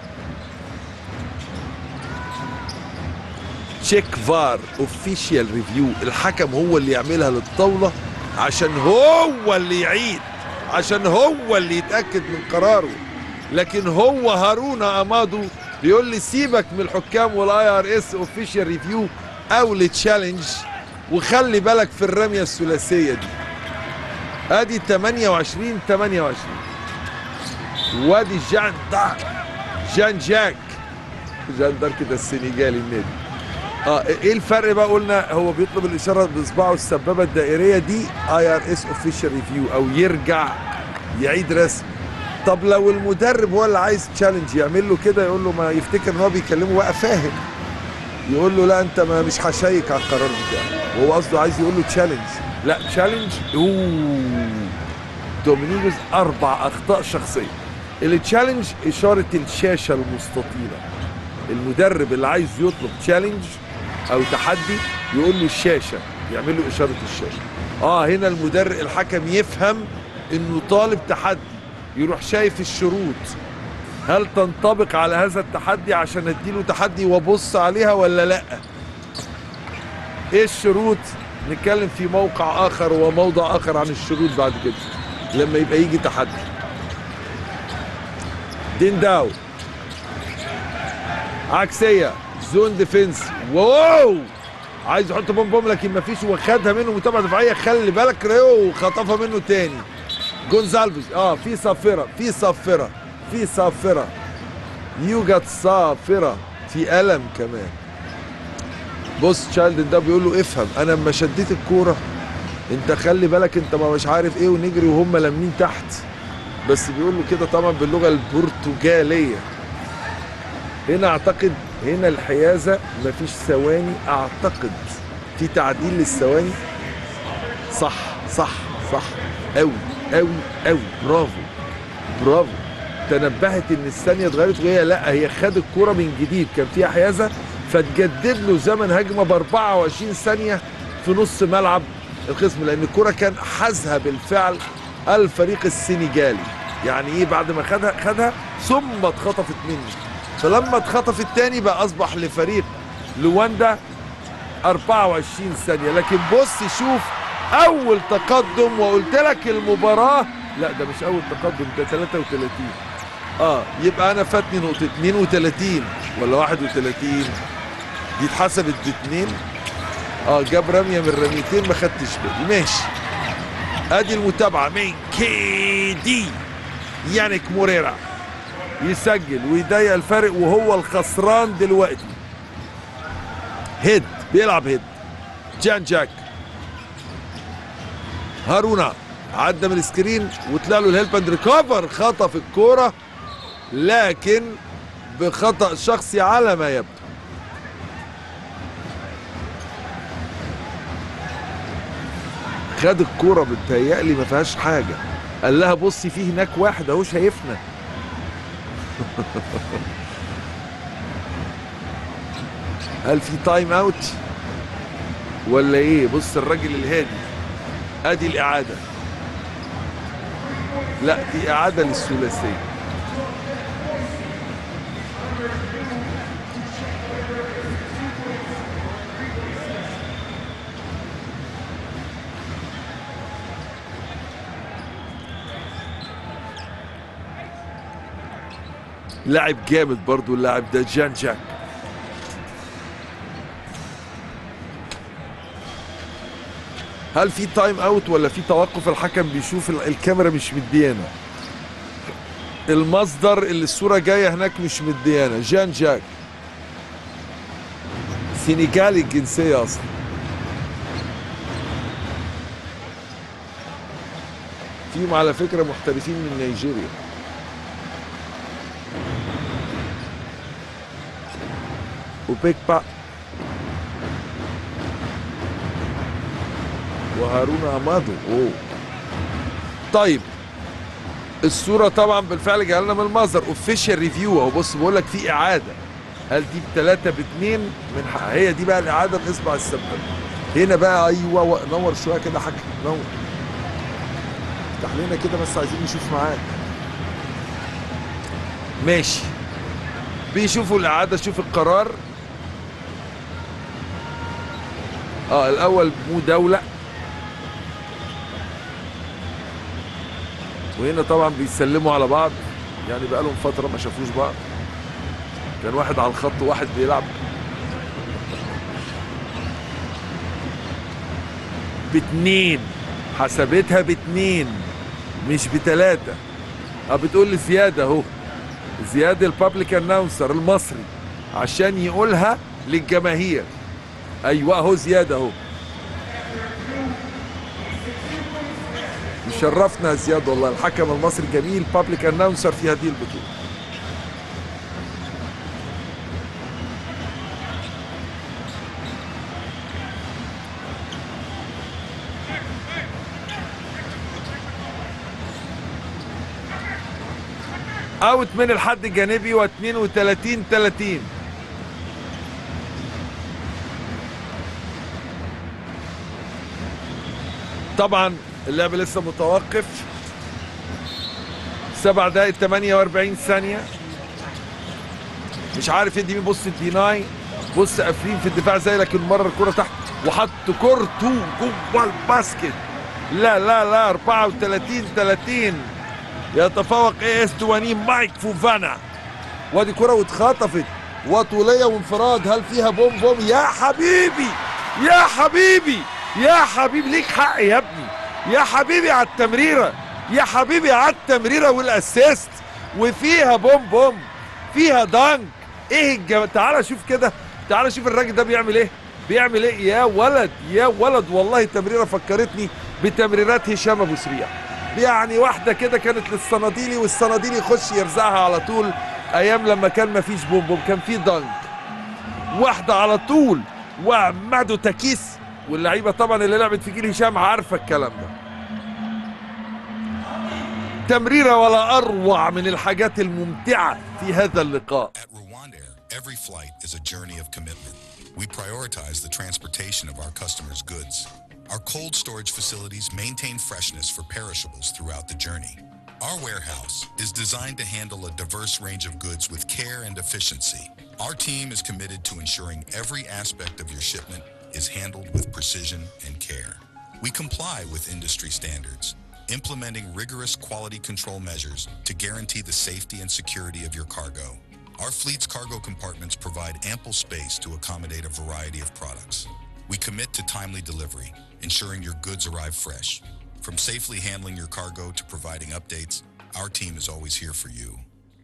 تشيك فار اوفيشال ريفيو، الحكم هو اللي يعملها للطاوله عشان هو اللي يعيد، عشان هو اللي يتاكد من قراره. لكن هو هارون أمادو بيقول لي سيبك من الحكام والIRS اوفيشال ريفيو او التشالنج، وخلي بالك في الرميه الثلاثيه دي. ادي 28-28. وادي جان جاك جان دارك ده السنغالي النادي. ايه الفرق بقى؟ قلنا هو بيطلب الاشاره باصبعه السبابه الدائريه دي IRS اوفيشال ريفيو، او يرجع يعيد رسم. طب لو المدرب هو اللي عايز تشالنج يعمل له كده، يقول له ما يفتكر ان هو بيكلمه بقى فاهم، يقول له لا انت ما مش هشيك على القرار بتاعك، وهو قصده عايز يقول له تشالنج. لا تشالنج. دومينيغوس 4 اخطاء شخصيه. التشالنج اشاره الشاشه المستطيله، المدرب اللي عايز يطلب تشالنج او تحدي يقول له الشاشه، يعمل له اشاره الشاشه. هنا المدرب الحكم يفهم انه طالب تحدي، يروح شايف الشروط، هل تنطبق على هذا التحدي عشان اديله تحدي وابص عليها ولا لا. ايه الشروط؟ نتكلم في موقع اخر وموضع اخر عن الشروط بعد كده لما يبقى يجي تحدي. دينداو عكسيه، زون ديفنس، واو عايز يحط بوم لكن مفيش، وخدها منه متابعه دفاعيه. خلي بالك ريو خطفها منه تاني. جونزالفيز في صافره يوجد صافرة في ألم كمان. بص تشايلدن ده بيقول له افهم، انا لما شديت الكورة انت خلي بالك انت ما مش عارف ايه ونجري وهم لامين تحت، بس بيقول له كده طبعا باللغة البرتغالية. هنا اعتقد هنا الحيازة مفيش ثواني، اعتقد في تعديل للثواني. صح صح صح، قوي قوي قوي، برافو برافو. تنبهت ان الثانيه اتغيرت وهي لا، هي خد الكوره من جديد، كان فيها حيازه فتجدد له زمن هجمه ب 24 ثانيه في نص ملعب الخصم، لان الكوره كان حازها بالفعل الفريق السنغالي. يعني ايه؟ بعد ما خدها ثم اتخطفت منه، فلما اتخطفت تاني بقى اصبح لفريق لواندا 24 ثانيه. لكن بص شوف اول تقدم، وقلت لك المباراه لا ده مش اول تقدم، ده 33. يبقى انا فاتني نقطة 32 ولا 31 دي اتحسبت ب2. جاب رمية من رميتين ما خدتش بالي. ماشي، ادي المتابعة من كيدي. يانيك موريرا يسجل ويضيق الفارق وهو الخسران دلوقتي. هيد بيلعب هيد. جان جاك هارونا عدى من السكرين وطلع له الهيلب اند ريكفر، خطف الكوره لكن بخطأ شخصي على ما يبدو. خد الكوره بتهيألي ما فيهاش حاجه، قال لها بصي في هناك واحد اهو شايفنا. هل في تايم اوت ولا ايه؟ بص الراجل الهادي. ادي الاعاده، لا دي اعاده للثلاثيه. لاعب جامد برضو اللاعب ده جان جاك. هل في تايم اوت ولا في توقف؟ الحكم بيشوف الكاميرا مش مديانا، المصدر اللي الصورة جاية هناك مش مديانا. جان جاك سنغالي الجنسية اصلا. فيهم على فكرة محترفين من نيجيريا. وبيكبا وهارون امادو. طيب الصورة طبعا بالفعل جايه لنا من المصدر اوفيشال ريفيو اهو. بص بقول لك في اعادة، هل دي ب3-2 من حقها؟ هي دي بقى الاعادة باصبع السبابة. هنا بقى ايوه، نور شوية كده حاج، نور افتح لنا كده بس عايزين نشوف معاك. ماشي، بيشوفوا الاعادة. شوف القرار. الاول مداولة، وهنا طبعا بيسلموا على بعض، يعني بقى لهم فترة ما شافوش بعض. كان واحد على الخط وواحد بيلعب. ب2 حسبتها ب2 مش ب3. بتقول لي زيادة اهو، زياد البابليك اناونسر المصري عشان يقولها للجماهير. ايوه اهو زيادة اهو. شرفنا يا زياد والله، الحكم المصري جميل، بابليك اناونسر في هذه البطولة. اوت من الحد الجانبي و32-30. طبعا اللعب لسه متوقف. 7 دقائق 48 ثانية. مش عارف يدي مين. بص الديناي، بص قافلين في الدفاع زي، لكن مرة الكرة تحت وحط كورته جوه الباسكت. لا لا لا 34-30. يتفوق AS دواني مايك فوفانا. وادي كرة واتخطفت وطولية وانفراد. هل فيها بوم بوم؟ يا حبيبي يا حبيبي يا حبيبي، ليك حق يا ابني، يا حبيبي على التمريرة، يا حبيبي على التمريرة والاسيست، وفيها بوم بوم، فيها دانك. ايه تعالى شوف كده، تعالى شوف الراجل ده بيعمل ايه، بيعمل ايه يا ولد يا ولد. والله تمريره فكرتني بتمريرات هشام ابو سريع، يعني واحده كده كانت للصناديلي، والصناديلي يخش يرزعها على طول ايام لما كان مفيش بوم بوم، كان في دانك واحده على طول ومعدو تكيس. واللعيبه طبعا اللي لعبت في جيل هشام عارفه الكلام ده. تمريره ولا اروع من الحاجات الممتعه في هذا اللقاء. At RwandAir, every flight is a journey of commitment. We prioritize the transportation of our customers' goods. Our cold storage facilities maintain freshness for perishables throughout the journey. Our warehouse is designed to handle a diverse range of goods with care and efficiency. Our team is committed to ensuring every aspect of your shipment is handled with precision and care. We comply with industry standards, implementing rigorous quality control measures to guarantee the safety and security of your cargo. Our fleet's cargo compartments provide ample space to accommodate a variety of products. We commit to timely delivery, ensuring your goods arrive fresh. From safely handling your cargo to providing updates, our team is always here for you.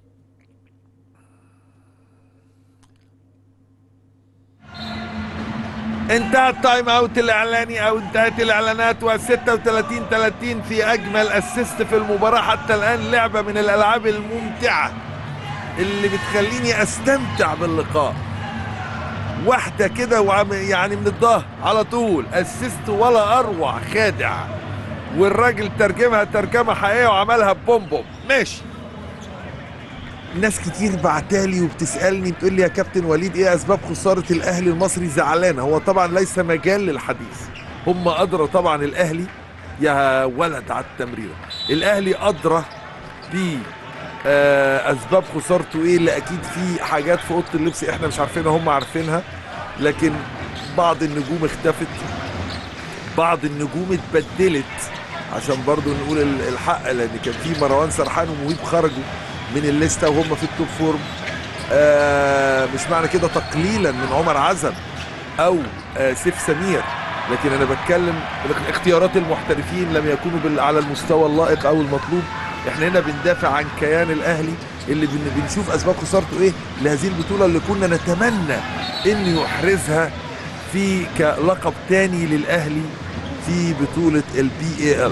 انتهى التايم اوت الاعلاني او انتهت الاعلانات، و36-30 في اجمل اسيست في المباراه حتى الان. لعبه من الالعاب الممتعه اللي بتخليني استمتع باللقاء. واحده كده يعني من الظهر على طول اسيست ولا اروع، خادع، والراجل ترجمها ترجمه حقيقيه وعملها بوم بوم. ماشي. ناس كتير بعتالي وبتسألني بتقول لي يا كابتن وليد ايه اسباب خسارة الاهلي المصري؟ زعلان. هو طبعا ليس مجال للحديث، هم ادرى طبعا. الاهلي يا ولد على التمريرة، الاهلي ادرى ب اسباب خسارته ايه، اللي اكيد في حاجات في اوضه اللبس احنا مش عارفينها هم عارفينها. لكن بعض النجوم اختفت، بعض النجوم اتبدلت، عشان برضو نقول الحق، لان كان في مروان سرحان ومهيب خرجوا من الليسته وهم في التوب فورم. مش معنى كده تقليلا من عمر عزب او سيف سمير، لكن انا بتكلم اختيارات المحترفين لم يكونوا على المستوى اللائق او المطلوب. احنا هنا بندافع عن كيان الاهلي اللي بنشوف اسباب خسارته ايه لهذه البطوله اللي كنا نتمنى انه يحرزها في كلقب تاني للاهلي في بطوله الBAL.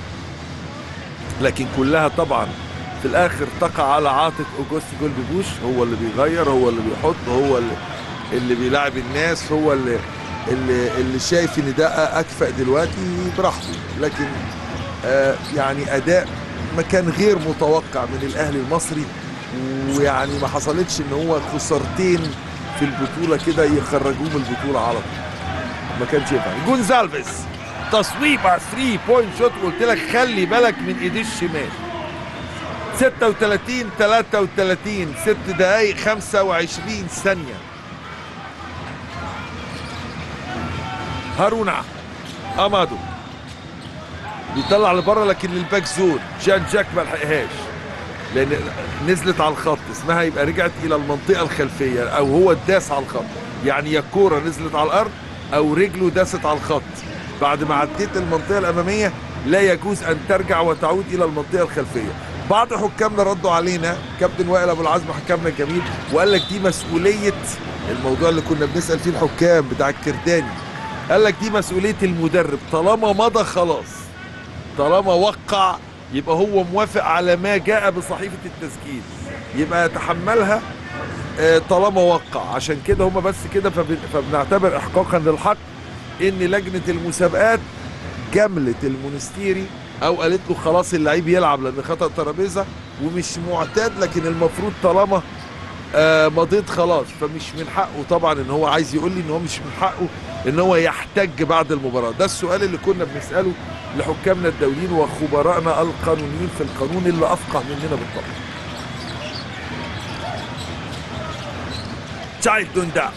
لكن كلها طبعا في الاخر تقع على عاتق اوجوست جولبي بوش. هو اللي بيغير، هو اللي بيحط، هو اللي بيلاعب الناس، هو اللي شايف ان ده اكفأ دلوقتي براحته. لكن يعني اداء ما كان غير متوقع من الاهلي المصري، ويعني ما حصلتش ان هو خسارتين في البطوله كده يخرجوه من البطوله على طول، ما كانش ينفع. جونزالفيس تصويبه 3 بوينت شوت، قلت لك خلي بالك من ايديه الشمال. 36-33 6 دقايق 25 ثانيه. هارونا امادو بيطلع لبره لكن للباك زون. جان جاك ما لحقهاش لان نزلت على الخط، اسمها يبقى رجعت الى المنطقه الخلفيه، او هو داس على الخط. يعني يا الكوره نزلت على الارض او رجله داست على الخط. بعد ما عديت المنطقه الاماميه لا يجوز ان ترجع وتعود الى المنطقه الخلفيه. بعض حكامنا ردوا علينا، كابتن وائل ابو العزم حكامنا الجميل، وقال لك دي مسؤوليه الموضوع اللي كنا بنسال فيه الحكام بتاع الكرداني. قال لك دي مسؤوليه المدرب، طالما مضى خلاص، طالما وقع يبقى هو موافق على ما جاء بصحيفه التسجيل، يبقى يتحملها طالما وقع. عشان كده هم بس كده فبنعتبر احقاقا للحق ان لجنه المسابقات جملت المونستيري او قالت له خلاص اللعيب يلعب لان خطأ ترابيزه ومش معتاد، لكن المفروض طالما مضيت خلاص. فمش من حقه طبعا ان هو عايز يقول لي ان هو مش من حقه ان هو يحتج بعد المباراه. ده السؤال اللي كنا بنساله لحكامنا الدوليين وخبرائنا القانونيين في القانون اللي افقه مننا بالطبع. تشايلد دوندا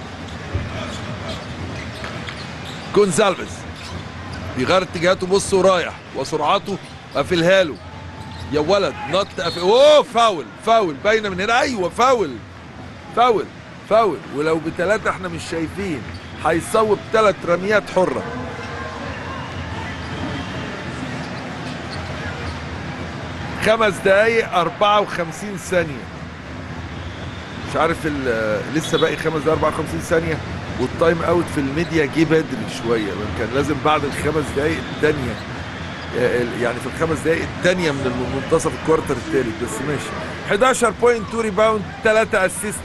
جونزالفيس بيغير اتجاهاته، بص ورايح وسرعته قافلها له يا ولد. نط اوه فاول، فاول باينه من هنا. ايوه فاول فاول فاول، ولو بثلاثه احنا مش شايفين. هيصوب 3 رميات حره. خمس دقايق 54 ثانيه. مش عارف لسه باقي 5 دقايق 54 ثانيه، والتايم اوت في الميديا جه بدري شويه، كان لازم بعد الخمس دقايق الثانيه، يعني في الخمس دقايق الثانيه من منتصف الكوارتر الثالث. بس ماشي. 11 بوينت، 2 ريباوند، 3 اسيست.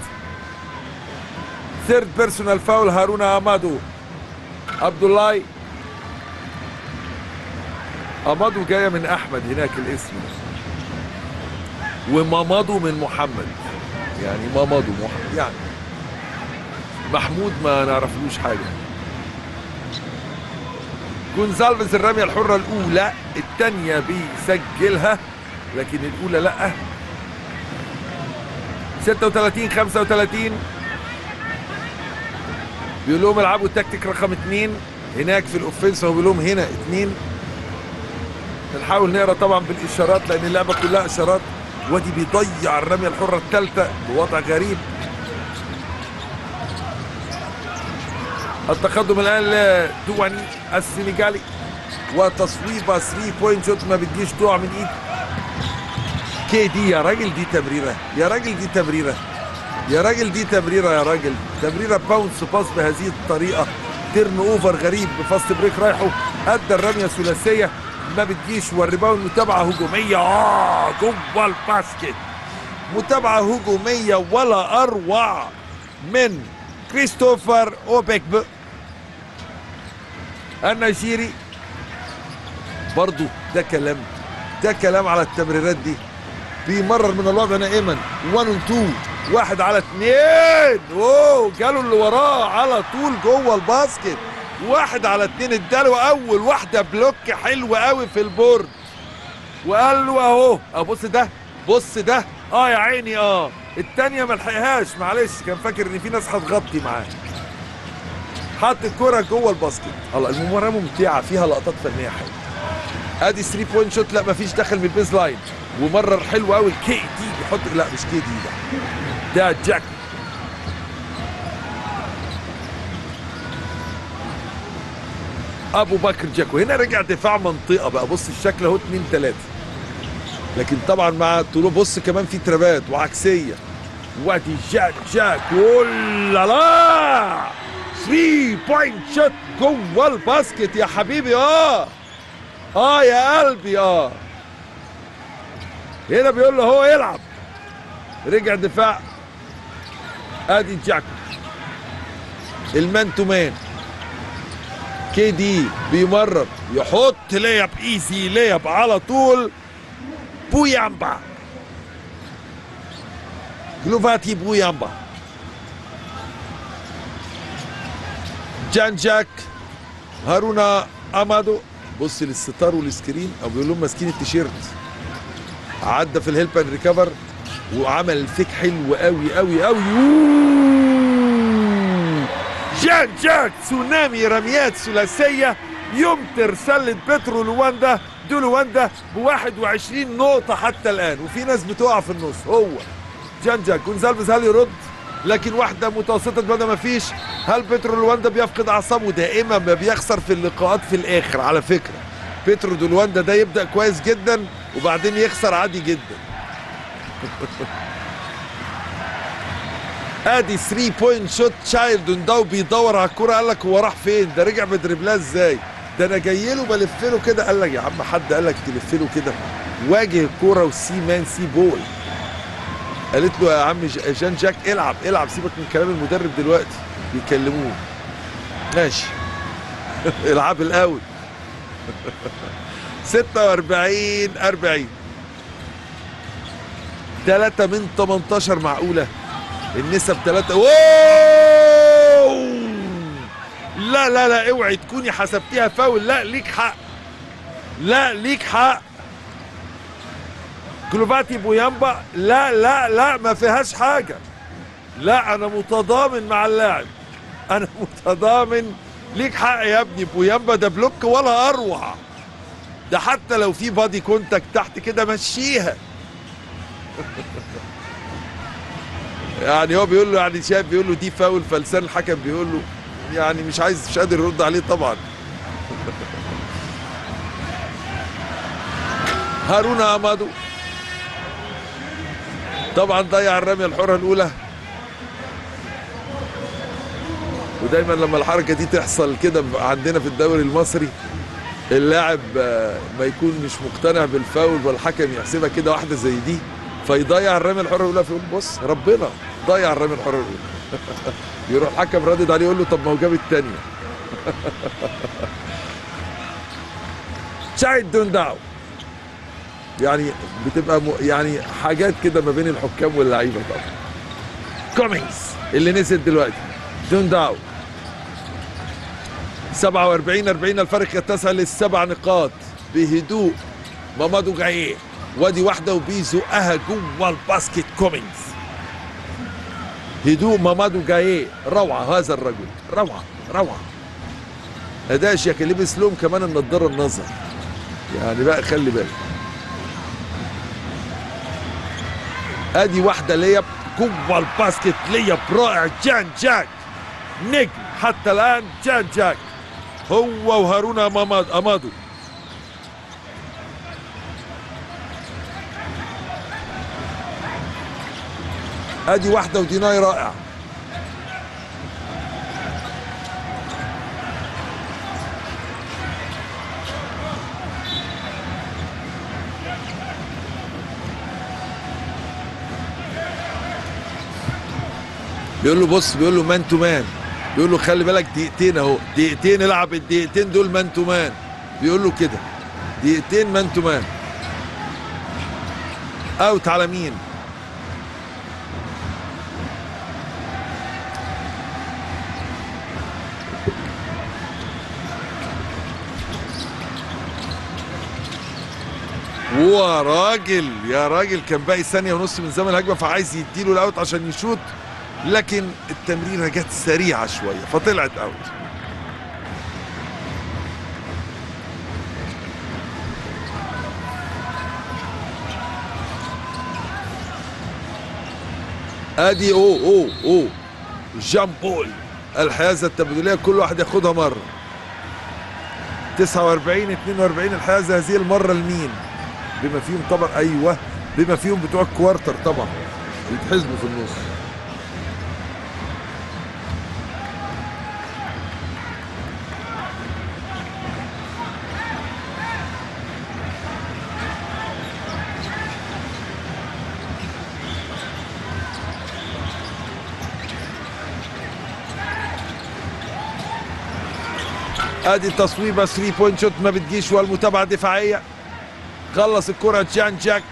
ثيرد بيرسونال فاول هارونا امادو. عبد الله امادو جايه من احمد هناك الاسم، ومامادو من محمد، يعني مامادو محمد، يعني محمود ما نعرفلوش حاجه. جونزالفيز الرميه الحره الاولى، الثانيه بيسجلها لكن الاولى لا. 36 35 بيقول لهم العبوا التكتيك رقم 2 هناك في الاوفنس، هو بيقول لهم هنا 2. بنحاول نقرا طبعا بالاشارات لان اللعبه كلها اشارات. وادي بيضيع الرميه الحره الثالثه بوضع غريب. التقدم الان لدواني السنغالي، وتصويبه 3 بوينت شوت ما بتجيش تقع من ايد كي دي. يا راجل دي تمريره، يا راجل دي تمريره، يا راجل دي تمريره، يا راجل تمريره باونس باس بهذه الطريقه. تيرن اوفر غريب بفاست بريك رايحه، ادى الرميه ثلاثيه ما بتجيش، والريباوند متابعه هجوميه جوه الباسكت. متابعه هجوميه ولا اروع من كريستوفر اوبيكب النيجيري. برضو ده كلام على التمريرات دي. بيمرر من الوضع نائما 1 و 2، 1 على 2. اوه جاله اللي وراه على طول جوه الباسكت. 1 على 2 اداله اول واحده بلوك حلوه قوي في البورد، وقال له اهو بص ده، بص ده. يا عيني. الثانيه ما لحقهاش، معلش كان فاكر ان في ناس هتغطي معاه. حط الكره جوه الباسكت. الله، المباراه ممتعه فيها لقطات فنيه حلوه. ادي 3 بوينت شوت، لا مفيش دخل من البيز لاين، ومرر حلو قوي الكي دي بيحط، لا مش كي دي ده جاك. ابو بكر جاكو. هنا رجع دفاع منطقه بقى. بص الشكل اهو 2 3، لكن طبعا مع طلوع بص كمان في ترابات وعكسيه. وادي جاك ولا لا 3 بوينت شوت جوه الباسكت يا حبيبي. يا قلبي. هنا بيقول له هو يلعب. رجع دفاع. ادي جاكو المان تو مان. كي دي بيمرر يحط لياب ايزي، لياب على طول. بويامبا، جلوفاتي بويامبا. جان جاك، هارونا امادو. بص للستار والسكرين، او بيقول لهم ماسكين التيشيرت. عدى في الهيلب اند ريكفر وعمل الفيك حلو قوي قوي قوي. جان جاك تسونامي رميات ثلاثيه يمطر سله بترو لواندا دو لواندا ب 21 نقطه حتى الان، وفي ناس بتقع في النص. هو جان جاك. جونزالفيز هل يرد؟ لكن واحده متوسطه بدل ما فيش. هل بترو لواندا بيفقد اعصابه؟ دائما ما بيخسر في اللقاءات في الاخر على فكره. بترو دو لواندا ده يبدا كويس جدا وبعدين يخسر عادي جدا. ادي 3 بوينت شوت. تشايلدون ده بيدور على الكوره، قال لك هو راح فين؟ ده رجع بدريبلاه ازاي؟ ده انا جاي له بلف له كده. قال لك يا عم حد قال لك تلف له كده؟ واجه الكوره وسي مان سي بول. قالت له يا عم جان جاك العب العب، سيبك من كلام المدرب دلوقتي بيكلموه. ماشي. العب الاول. 46 40. 3 من 18 معقوله؟ النسب 3. اوه لا لا لا، اوعي تكوني حسبتيها فاول. لا ليك حق، لا ليك حق. جلوفاتي بويامبا. لا لا لا ما فيهاش حاجه. لا انا متضامن مع اللاعب، انا متضامن. ليك حق يا ابني. بويامبا ده بلوك ولا اروع. ده حتى لو في بادي كونتاكت تحت كده مشيها. يعني هو بيقول له، يعني شايف بيقول له دي فاول، فلسان الحكم بيقول له يعني مش قادر يرد عليه طبعا. هارونا امادو طبعا ضيع الرميه الحره الاولى. ودايما لما الحركه دي تحصل كده عندنا في الدوري المصري، اللاعب ما يكون مش مقتنع بالفاول والحكم يحسبها كده واحده زي دي فيضيع الرميه الحره الاولى، فيقول بص ربنا ضيع الرميه الحره الاولى. يروح الحكم رادد عليه يقول له طب ما هو جاب الثانيه. تشايد دون داو. يعني بتبقى يعني حاجات كده ما بين الحكام واللعيبه طبعا. كومينجز اللي نزل دلوقتي دون داو 47-40 الفرق يتسع للسبع نقاط بهدوء. مامادو جايه وادي واحده وبيزقها جوه الباسكت. كومينجز هدوء مامادو جايه، روعه هذا الرجل، روعه روعه. اداء شيك، لبس لهم كمان النضاره النظر يعني بقى خلي بالك. ادي واحده لياب جوه الباسكت، لياب رائع. جان جاك نجم حتى الان. جان جاك هو وهارون امادو. ادي واحده وديناي رائع. بيقول له بص، بيقول له مان تو مان، بيقول له خلي بالك دقيقتين اهو، دقيقتين العب الدقيقتين دول مان تو مان. بيقول له كده دقيقتين مان تو مان. اوت على مين؟ وراجل يا راجل كان باقي ثانية ونص من زمن الهجمة فعايز يديله الاوت عشان يشوط، لكن التمريرة جت سريعة شوية فطلعت اوت. ادي اوه جامبول، الحيازة التبادلية كل واحد ياخدها مرة. 49-42 الحيازة هذه المرة لمين؟ بما فيهم طبعا ايوه، بما فيهم بتوع الكوارتر طبعا يتحسبوا في النص. ادي تصويبه 3 بوينت شوت ما بتجيش والمتابعه دفاعيه. خلص الكره جان جاك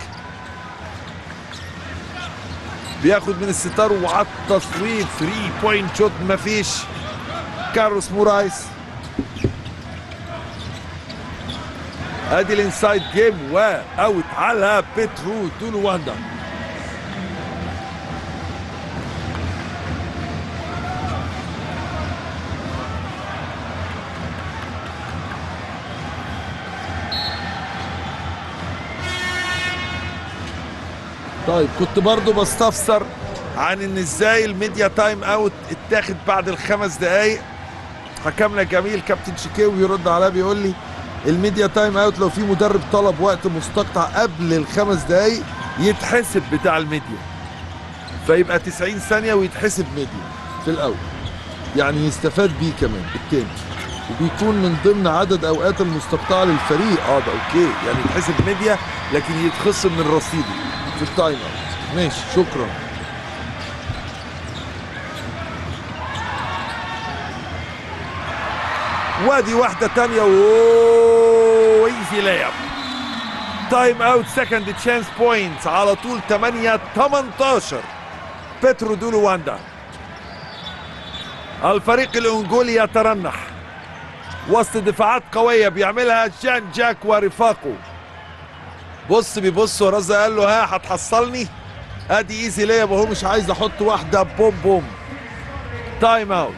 بياخد من الستار وعلى التصويب 3 بوينت شوت ما فيش. كارلوس مورايس. ادي الانسايد جيم واوت على بيترو دولواندا. طيب كنت برضو بستفسر عن ان ازاي الميديا تايم اوت اتاخد بعد الخمس دقايق. حكمنا جميل كابتن شيكاوي يرد عليا بيقول لي الميديا تايم اوت لو في مدرب طلب وقت مستقطع قبل الخمس دقايق يتحسب بتاع الميديا، فيبقى 90 ثانية ويتحسب ميديا في الاول، يعني يستفاد بيه كمان التاني، وبيكون من ضمن عدد اوقات المستقطعة للفريق. ده اوكي، يعني يتحسب ميديا لكن يتخصم من رصيده في التايم اوت. ماشي شكرا. وادي واحدة تانية ايزي لايب. تايم اوت سكند تشانس بوينتس على طول. 8-18 بيترو دولواندا. الفريق الانجولي يترنح وسط دفاعات قوية بيعملها جان جاك ورفاقه. بص بيبص ورزا قال له ها هتحصلني؟ ادي ايزي لايب وهو مش عايز احط واحدة. بوم بوم. تايم اوت.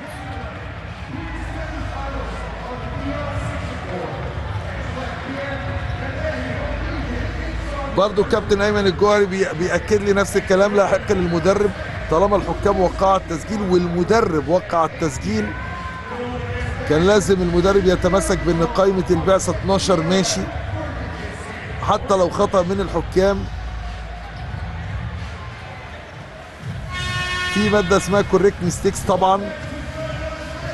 برضو كابتن ايمن الجوهري بيأكد لي نفس الكلام، لا حق للمدرب طالما الحكام وقعوا التسجيل والمدرب وقع التسجيل. كان لازم المدرب يتمسك بان قائمة البعثة 12 ماشي حتى لو خطأ من الحكام. في مادة اسمها كوريكت ميستيكس طبعا،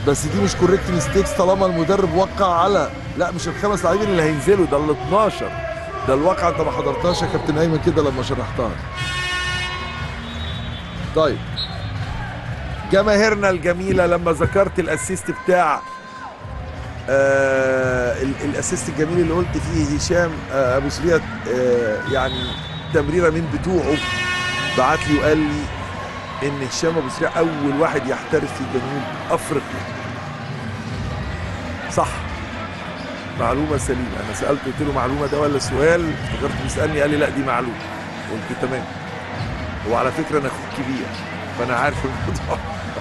بس دي مش كوريكت ميستيكس طالما المدرب وقع على، لا مش ال5 لاعبين اللي هينزلوا، ده ال12. ده الواقعه انت ما حضرتهاش يا كابتن ايمن كده لما شرحتها. طيب جماهيرنا الجميله لما ذكرت الاسيست بتاع الاسيست الجميل اللي قلت فيه هشام ابو سرية يعني تمريره من بتوعه، بعت لي وقال لي ان هشام ابو سرية اول واحد يحترف في جنوب افريقيا. صح، معلومه سليمه. انا سالت قلت له معلومه ده ولا سؤال، افتكرت بيسالني، قال لي لا دي معلومه. قلت تمام. وعلى فكره انا اخوك كبير فانا عارف الموضوع.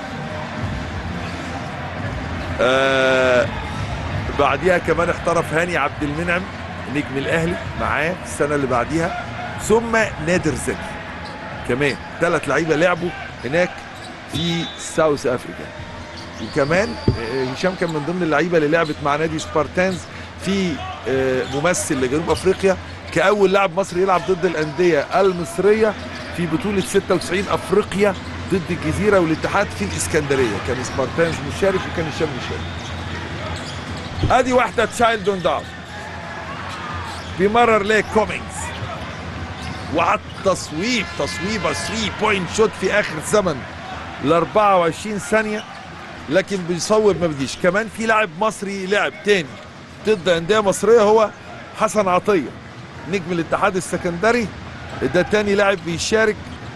بعديها كمان احترف هاني عبد المنعم نجم الاهلي معاه في السنه اللي بعديها، ثم نادر زكي كمان. 3 لعيبه لعبوا هناك في ساوث افريكا. وكمان هشام كان من ضمن اللعيبه اللي لعبت مع نادي سبارتانز في ممثل لجنوب افريقيا كاول لاعب مصري يلعب ضد الانديه المصريه في بطوله 96 افريقيا ضد الجزيره والاتحاد في الاسكندريه. كان سبارتانز مشارك وكان هشام مشارك. ادي واحده تشايلد اون داون بيمرر ليه كومينجز، وعد تصويبه 3 بوينت شوت في اخر زمن ل 24 ثانيه، لكن بيصوب ما بديش. كمان في لاعب مصري لعب تاني ضد انديه مصريه، هو حسن عطيه نجم الاتحاد السكندري. ده تاني لاعب بيشارك،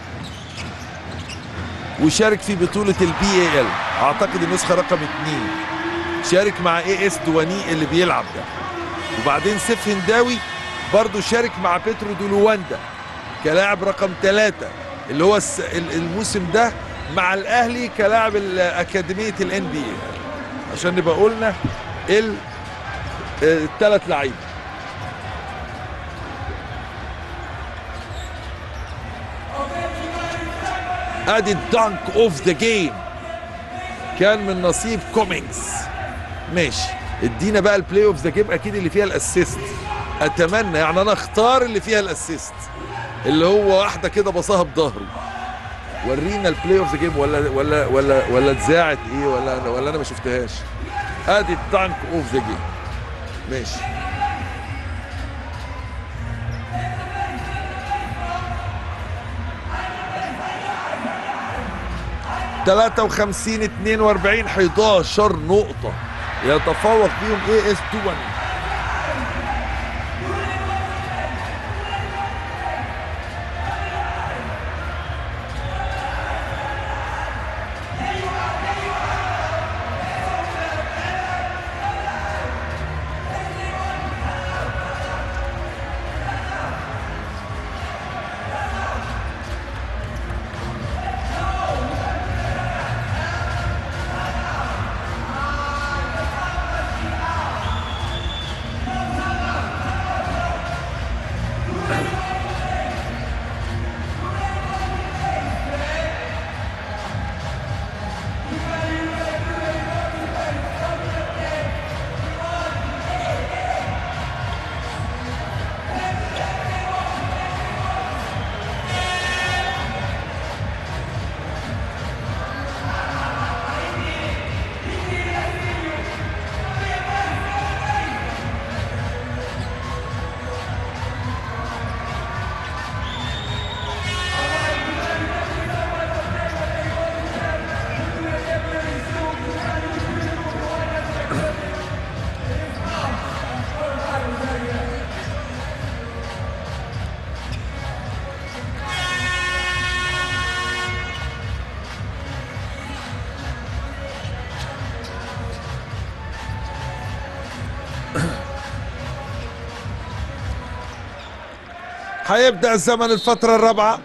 وشارك في بطوله الBAL اعتقد النسخه رقم 2. شارك مع AS دواني اللي بيلعب ده. وبعدين سيف هنداوي برضو شارك مع بيترو دي لواندا كلاعب رقم 3 اللي هو الموسم ده مع الاهلي كلاعب اكاديميه NBA، عشان نبقى قلنا ال3 لعيبه. ادي الدانك اوف ذا جيم كان من نصيب كومينجز. ماشي، ادينا بقى البلاي اوف ذا جيم، اكيد اللي فيها الاسيست. اتمنى يعني انا اختار اللي فيها الاسيست، اللي هو واحده كده بصاها بظهره. ورينا البلاي اوف ذا جيم ولا اتذاعت ايه ولا انا ما شفتهاش. ادي الدانك اوف ذا جيم. ماشي. (53 42) 11 نقطة يتفوق بيهم AS دواني. هيبدأ الزمن الفترة الرابعة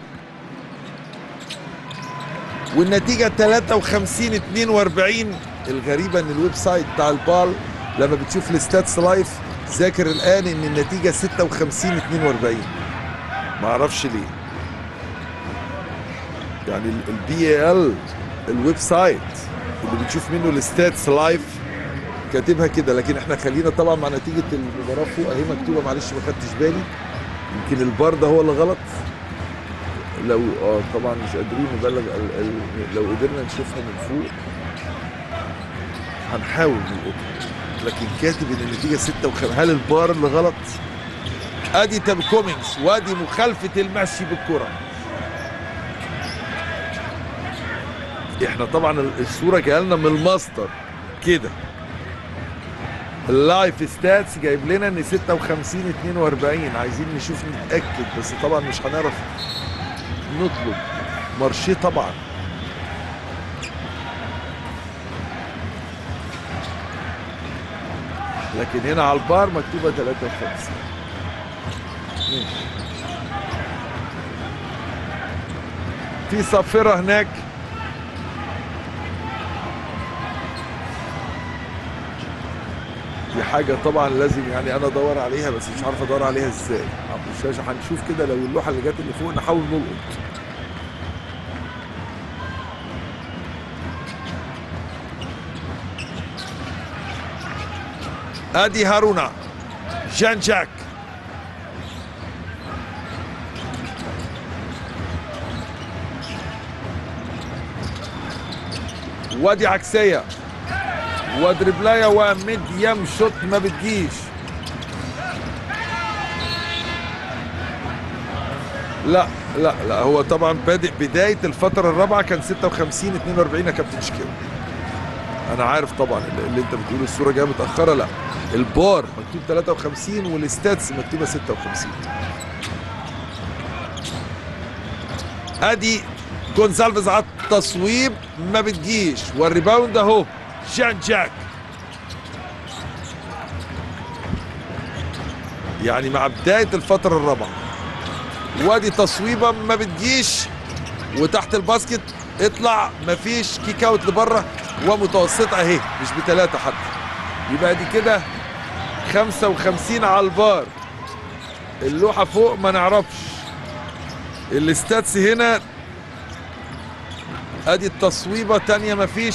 والنتيجة 53 42. الغريبة ان الويب سايت بتاع البال لما بتشوف الستاتس لايف ذاكر الآن ان النتيجة 56 42. ما اعرفش ليه. يعني الBAL الويب سايت اللي بتشوف منه الستاتس لايف كاتبها كده، لكن احنا خلينا طبعا مع نتيجة المباراة فوق اهي مكتوبة. معلش ما خدتش بالي، يمكن البار ده هو اللي غلط. لو طبعا مش قادرين نبلغ لو قدرنا نشوفها من فوق. هنحاول نلقطها، لكن كاتب ان النتيجه 56. هل البار اللي غلط؟ ادي تام كومينجز، وادي مخالفه المشي بالكره. احنا طبعا الصوره جايه لنا من الماستر كده، اللايف ستاتس جايب لنا ان 56 42. عايزين نشوف نتاكد، بس طبعا مش هنعرف نطلب مارشيه طبعا. لكن هنا على البار مكتوبه 53. ماشي. في صافره هناك، دي حاجة طبعا لازم يعني أنا أدور عليها، بس مش عارف أدور عليها إزاي. على الشاشة هنشوف كده، لو اللوحة اللي جت اللي فوق نحاول نلقط. أدي هارونا جان جاك، وادي عكسية ودربلايه وميديم شوت ما بتجيش. لا لا لا، هو طبعا بادئ بدايه الفتره الرابعه كان 56 42 يا كابتن شكاوي. انا عارف طبعا اللي انت بتقوله، الصوره جايه متاخره. لا، البار مكتوب 53 والستاتس مكتوبه 56. ادي جونزالفيز على التصويب ما بتجيش، والريباوند اهو جان جاك. يعني مع بداية الفترة الرابعة، وادي تصويبة ما بتجيش، وتحت الباسكت اطلع مفيش، كيك اوت لبره ومتوسطة اهي مش بثلاثة حتى. يبقى دي كده 55 على البار. اللوحة فوق ما نعرفش، الستاتس هنا ادي التصويبة تانية مفيش.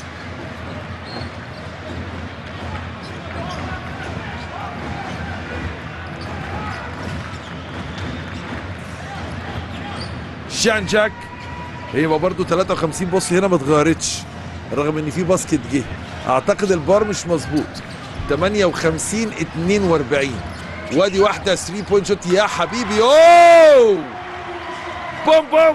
جان جاك هي برضه 53. بص هنا ما اتغيرتش رغم ان في باسكت جه. اعتقد البار مش مظبوط. 58 42. وادي واحده 3 بوينت شوت يا حبيبي. اوه بوم بوم.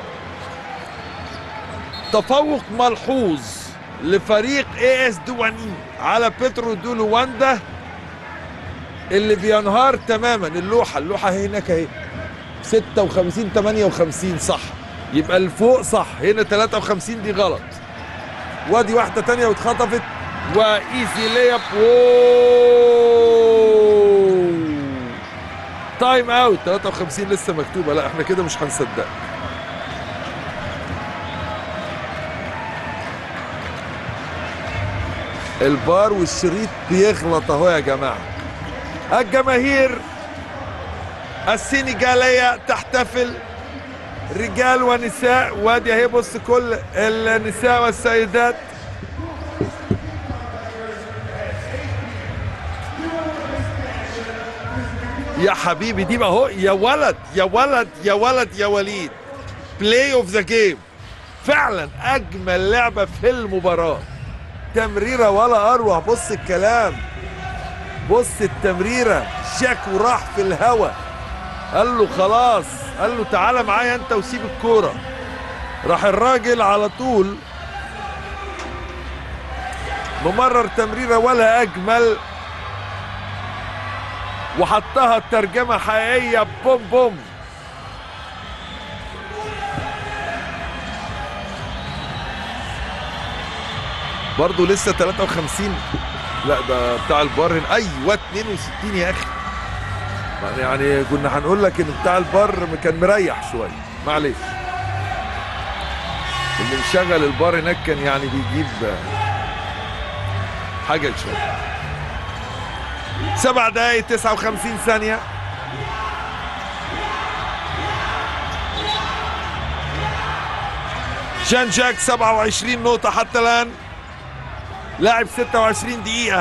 تفوق ملحوظ لفريق اي اس دواني على بيترو دو لواندا اللي بينهار تماما. اللوحه هناك اهي 56 58 صح، يبقى الفوق صح، هنا 53 دي غلط. وادي واحده تانية واتخطفت وايزي لياب. تايم اوت. 53 لسه مكتوبه، لا احنا كده مش هنصدق. البار والشريط بيغلط اهو يا جماعه. الجماهير السنغالية تحتفل، رجال ونساء. وادي اهي بص كل النساء والسيدات. يا حبيبي دي اهو. يا ولد يا ولد يا ولد يا وليد، بلاي اوف ذا جيم. فعلا اجمل لعبة في المباراة. تمريرة ولا اروع. بص الكلام، بص التمريرة. شاكو راح في الهوا، قال له خلاص، قال له تعالى معايا انت وسيب الكوره. راح الراجل على طول ممرر تمريره ولا اجمل، وحطها ترجمه حقيقيه. بوم بوم. برضه لسه 53. لا ده بتاع البار هنا. ايوه 62 يا اخي. يعني كنا هنقول لك ان بتاع البار كان مريح شويه، معلش. اللي مشغل البار هناك كان يعني بيجيب حاجه شويه. 7 دقايق 59 ثانيه. جان جاك 27 نقطه حتى الان، لاعب 26 دقيقه.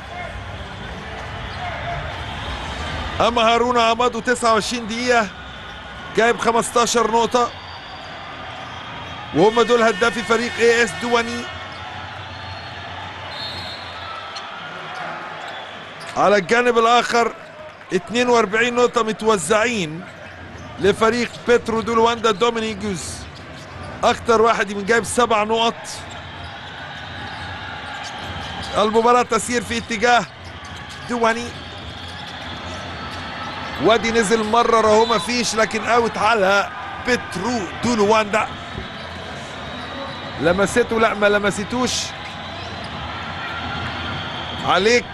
اما هارونا امادو 29 دقيقة جايب 15 نقطة، وهم دول هدافي فريق اي اس دواني. على الجانب الاخر 42 نقطة متوزعين لفريق بيترو دو لواندا دومينيجوس. اكتر واحد من جايب 7 نقط. المباراة تسير في اتجاه دواني. وادي نزل مرة اهو مفيش، لكن اوت على بيترو دو لواندا. لمسته؟ لا ما لمستوش. عليك.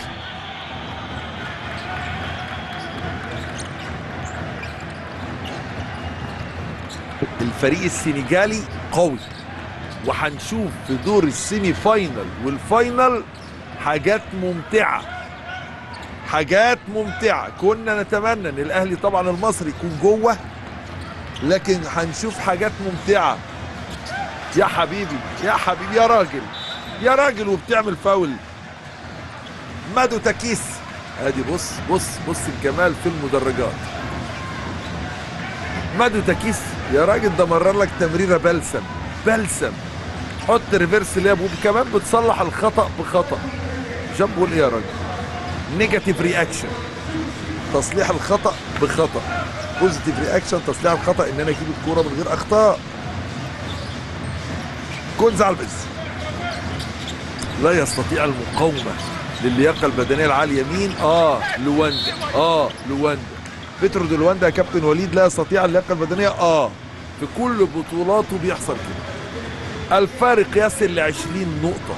الفريق السنغالي قوي، وهنشوف في دور السيمي فاينل والفاينل حاجات ممتعة، حاجات ممتعة. كنا نتمنى ان الاهلي طبعا المصري يكون جوه، لكن هنشوف حاجات ممتعة. يا حبيبي يا حبيبي يا راجل يا راجل، وبتعمل فاول. مادو تاكيس. ادي بص بص بص الجمال في المدرجات. مادو تاكيس يا راجل، ده مرر لك تمريره بلسم بلسم. حط ريفيرس لياب، وكمان بتصلح الخطا بخطا. جاب بقول ايه يا راجل؟ نيجاتيف رياكشن، تصليح الخطا بخطا. بوزيتيف رياكشن، تصليح الخطا ان انا اجيب الكوره من غير اخطاء. جونزالفيز لا يستطيع المقاومه للياقه البدنيه العاليه. مين؟ لواندا. لواندا. بيترو دو لواندا يا كابتن وليد لا يستطيع اللياقه البدنيه. في كل بطولاته بيحصل كده. الفارق يصل ل 20 نقطه.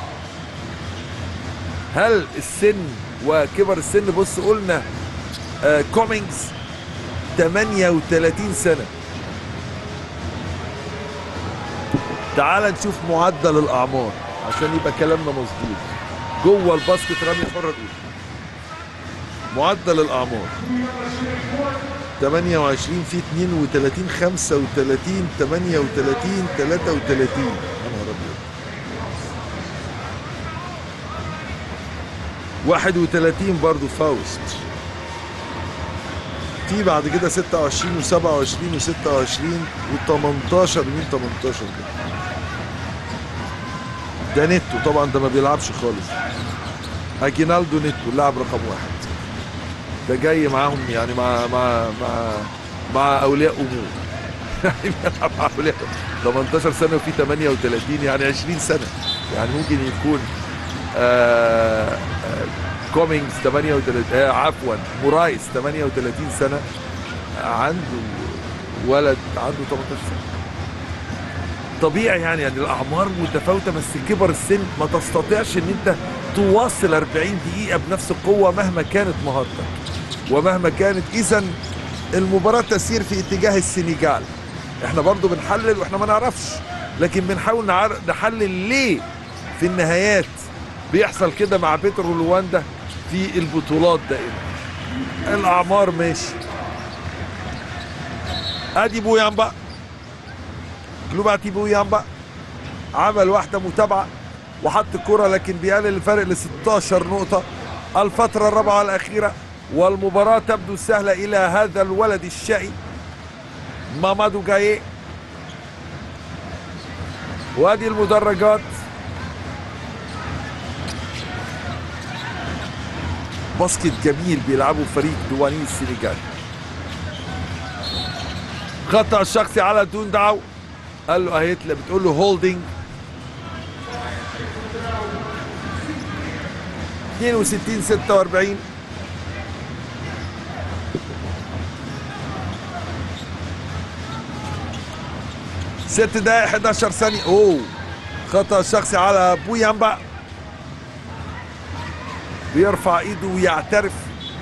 هل السن وكبر السن؟ بص قلنا كومينجز 38 سنه. تعال نشوف معدل الاعمار عشان يبقى كلامنا مظبوط. جوه الباسكت رمي الحره الاولى. معدل الاعمار 28 في 32 35 38 33. يا نهار ابيض. 31 برضه فاوست. في بعد كده 26 و27 و26 و18. مين 18 ده نيتو طبعا، ده ما بيلعبش خالص. اجينالدو نيتو اللاعب رقم 1. ده جاي معاهم يعني مع اولياء امور. يعني بيلعب مع اولياء 18 سنه وفي 38، يعني 20 سنه. يعني ممكن يكون كومينجز 38 عفوا مورايس 38 سنه، عنده ولد عنده 18 سنه. طبيعي يعني الاعمار متفاوته، بس كبر السن ما تستطيعش ان انت تواصل 40 دقيقه بنفس القوه مهما كانت مهارتك ومهما كانت. اذا المباراه تسير في اتجاه السنغال. احنا برضو بنحلل واحنا ما نعرفش، لكن بنحاول نحلل ليه في النهايات بيحصل كده مع بيترو لواندا في البطولات دائما. الاعمار ماشي. ادي بويامبا، كلوباتي بويامبا عمل واحده متابعه وحط الكره، لكن بيقلل الفرق ل 16 نقطه. الفتره الرابعه الاخيره والمباراه تبدو سهله الى هذا الولد الشقي مامادو جاي. وادي المدرجات. باسكت جميل بيلعبوا فريق دواني السنغال. خطأ الشخصي على دون دعو. قال له اهي بتقول له هولدنج. 62 46. ست دقائق 11 ثانية. خطأ شخصي على بويامبا. بيرفع ايده ويعترف.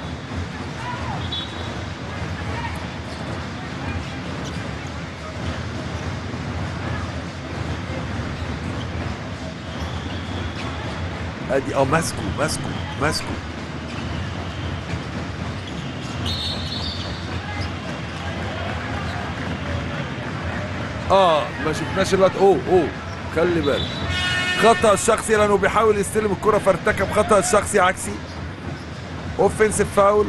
ادي ماسكو. ما شفناش الوقت. خلي بالك. خطأ الشخصي لانه بيحاول يستلم الكرة فارتكب خطأ الشخصي عكسي. اوفنسيف فاول.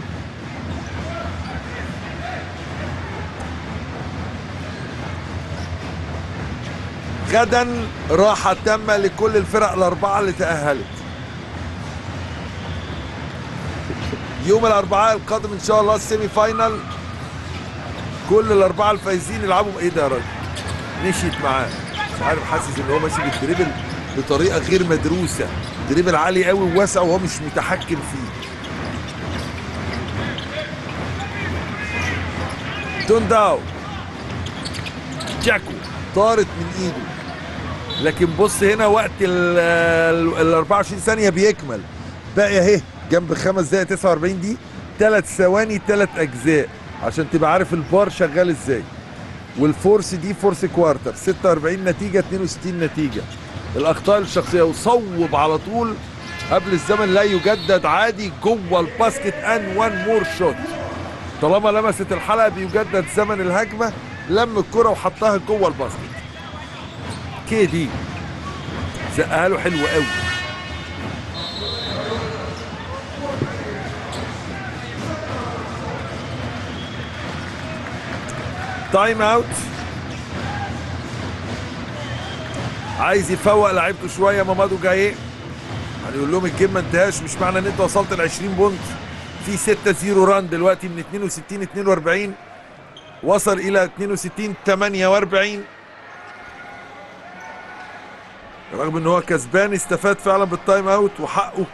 غدا راحة تامة لكل الفرق الأربعة اللي تأهلت. يوم الاربعاء القادم ان شاء الله السيمي فاينال. كل الاربعه الفايزين يلعبوا ايه ده يا راجل؟ مشيت معاه مش عارف، حاسس ان هو ماشي بالدريبل بطريقه غير مدروسه، دريبل عالي قوي وواسع وهو مش متحكم فيه. تونداو جاكو طارت من ايده، لكن بص هنا وقت ال 24 ثانيه بيكمل، باقي اهي جنب 5 دقايق 49 دي 3 ثواني 3 اجزاء عشان تبقى عارف البار شغال ازاي. والفورس دي فورس كوارتر 46 نتيجه 62 نتيجه. الاخطاء الشخصيه وصوب على طول قبل الزمن لا يجدد عادي جوه الباسكت ان وان مور شوت. طالما لمست الحلقه بيجدد زمن الهجمه، لم الكره وحطها جوه الباسكت. كي دي زقها له حلو قوي. تايم اوت. عايز يفوق لعيبته شويه مامادو جاي. هنقول لهم الجيم ما انتهاش، مش معنى ان انت وصلت ل 20 بونت. في 6-0 ران دلوقتي من 62 42 وصل الى 62 48. رغم ان هو كسبان استفاد فعلا بالتايم اوت وحقه.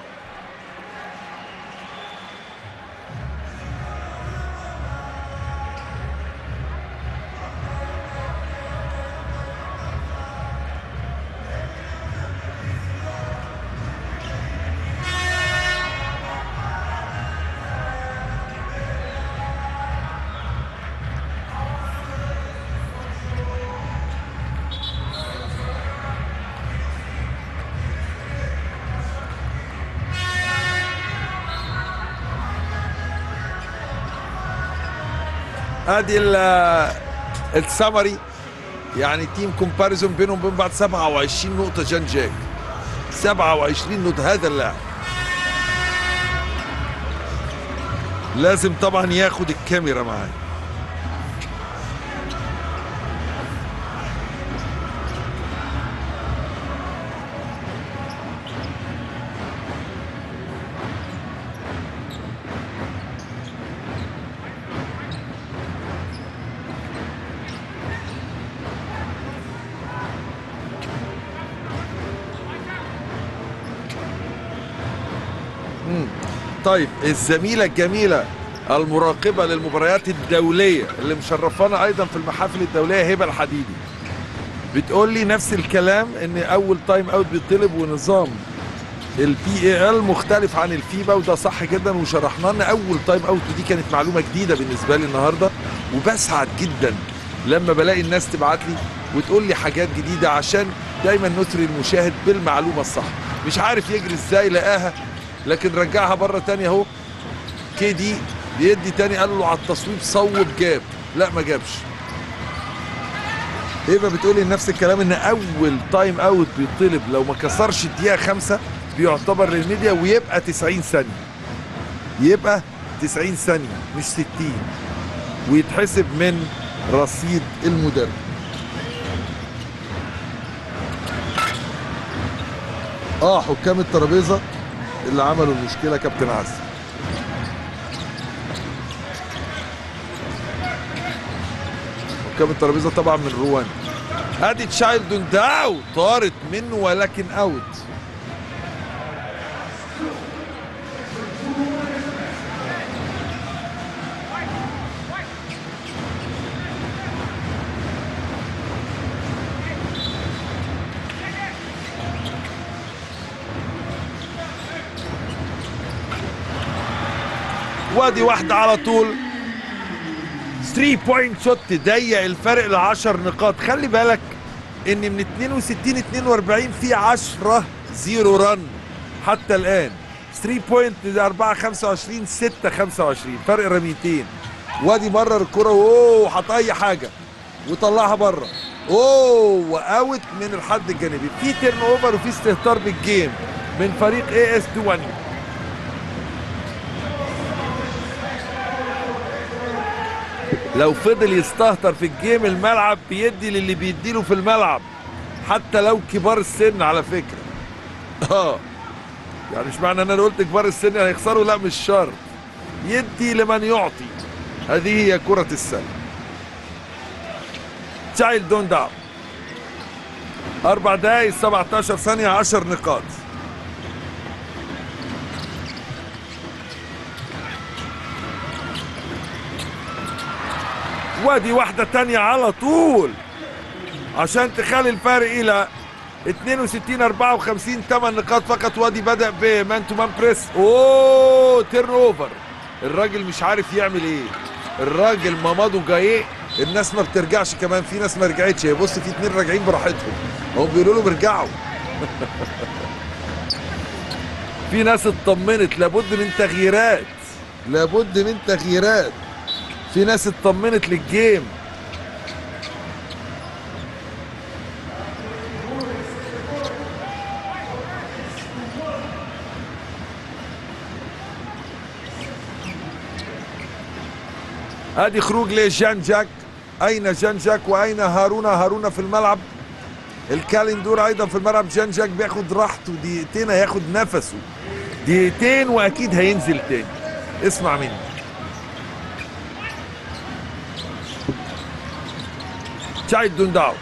ادي السمري، يعني تيم كومباريزون بينهم وبين بعض. 27 نقطة جان جاك، 27 نقطة. هذا اللاعب لازم طبعا ياخد الكاميرا معاه. طيب الزميلة الجميلة المراقبة للمباريات الدولية اللي مشرفانا أيضا في المحافل الدولية هبة الحديدي بتقول لي نفس الكلام، إن أول تايم أوت بيطلب ونظام الPAL مختلف عن الفيبا، وده صح جدا وشرحنا لنا أول تايم أوت، ودي كانت معلومة جديدة بالنسبة لي النهاردة. وبسعد جدا لما بلاقي الناس تبعت لي وتقول لي حاجات جديدة عشان دايما نثري المشاهد بالمعلومة الصح. مش عارف يجري ازاي لقاها، لكن رجعها بره تاني اهو. كي دي بيدي تاني، قال له على التصويب صوب جاب، لا ما جابش. هبه بتقولي نفس الكلام، ان اول تايم اوت بيطلب لو ما كسرش الدقيقه 5 بيعتبر للميديا ويبقى 90 ثانيه، يبقى 90 ثانيه مش 60، ويتحسب من رصيد المدرب. حكام الترابيزه اللي عملوا المشكله كابتن عز. حكام الترابيزه طبعا من روان. ادي تشايلد داو طارت منه ولكن اوت. وادي واحدة على طول 3 بوينت شوت تضيق الفرق ل 10 نقاط. خلي بالك ان من 62 42 في 10 0 رن حتى الان. 3 بوينت 4 25 6 25 فرق رميتين. وادي مرر الكرة حط اي حاجة وطلعها بره واوت من الحد الجانبي. في تيرن اوفر وفي استهتار بالجيم من فريق AS دواني. لو فضل يستهتر في الجيم الملعب بيدي للي بيديله في الملعب حتى لو كبار السن على فكرة. يعني مش معنى ان انا قلت كبار السن هيخسروا، لا مش شرط، يدي لمن يعطي. هذه هي كرة السلة. تشايلد دون داون 4 دقايق 17 ثانية 10 نقاط. وادي واحدة تانية على طول عشان تخلي الفارق إلى 62 54 8 نقاط فقط. وادي بدأ بمان تو مان بريس. اوه تيرن اوفر. الراجل مش عارف يعمل ايه. الراجل مامادو جاي. الناس ما بترجعش كمان، في ناس ما رجعتش. بص في 2 راجعين براحتهم، هم بيقولوا له بيرجعوا. في ناس اطمنت، لابد من تغييرات، لابد من تغييرات. في ناس اطمنت للجيم. ادي خروج لجان جاك. اين جان جاك واين هارونا؟ هارونا في الملعب. الكالندور ايضا في الملعب. جان جاك بياخد راحته دقيقتين، هياخد نفسه دقيقتين واكيد هينزل تاني. اسمع مني. تشايلد دون داون.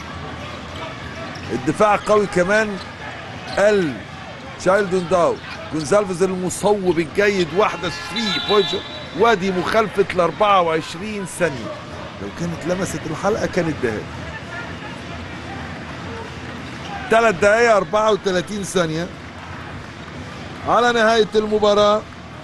الدفاع قوي كمان. تشايلد دون داون. جونزالفيز المصوب الجيد. واحده 3 بوينت. وادي مخالفه ل 24 ثانيه. لو كانت لمست الحلقه كانت دهاء. 3 دقايق 34 ثانيه على نهايه المباراه.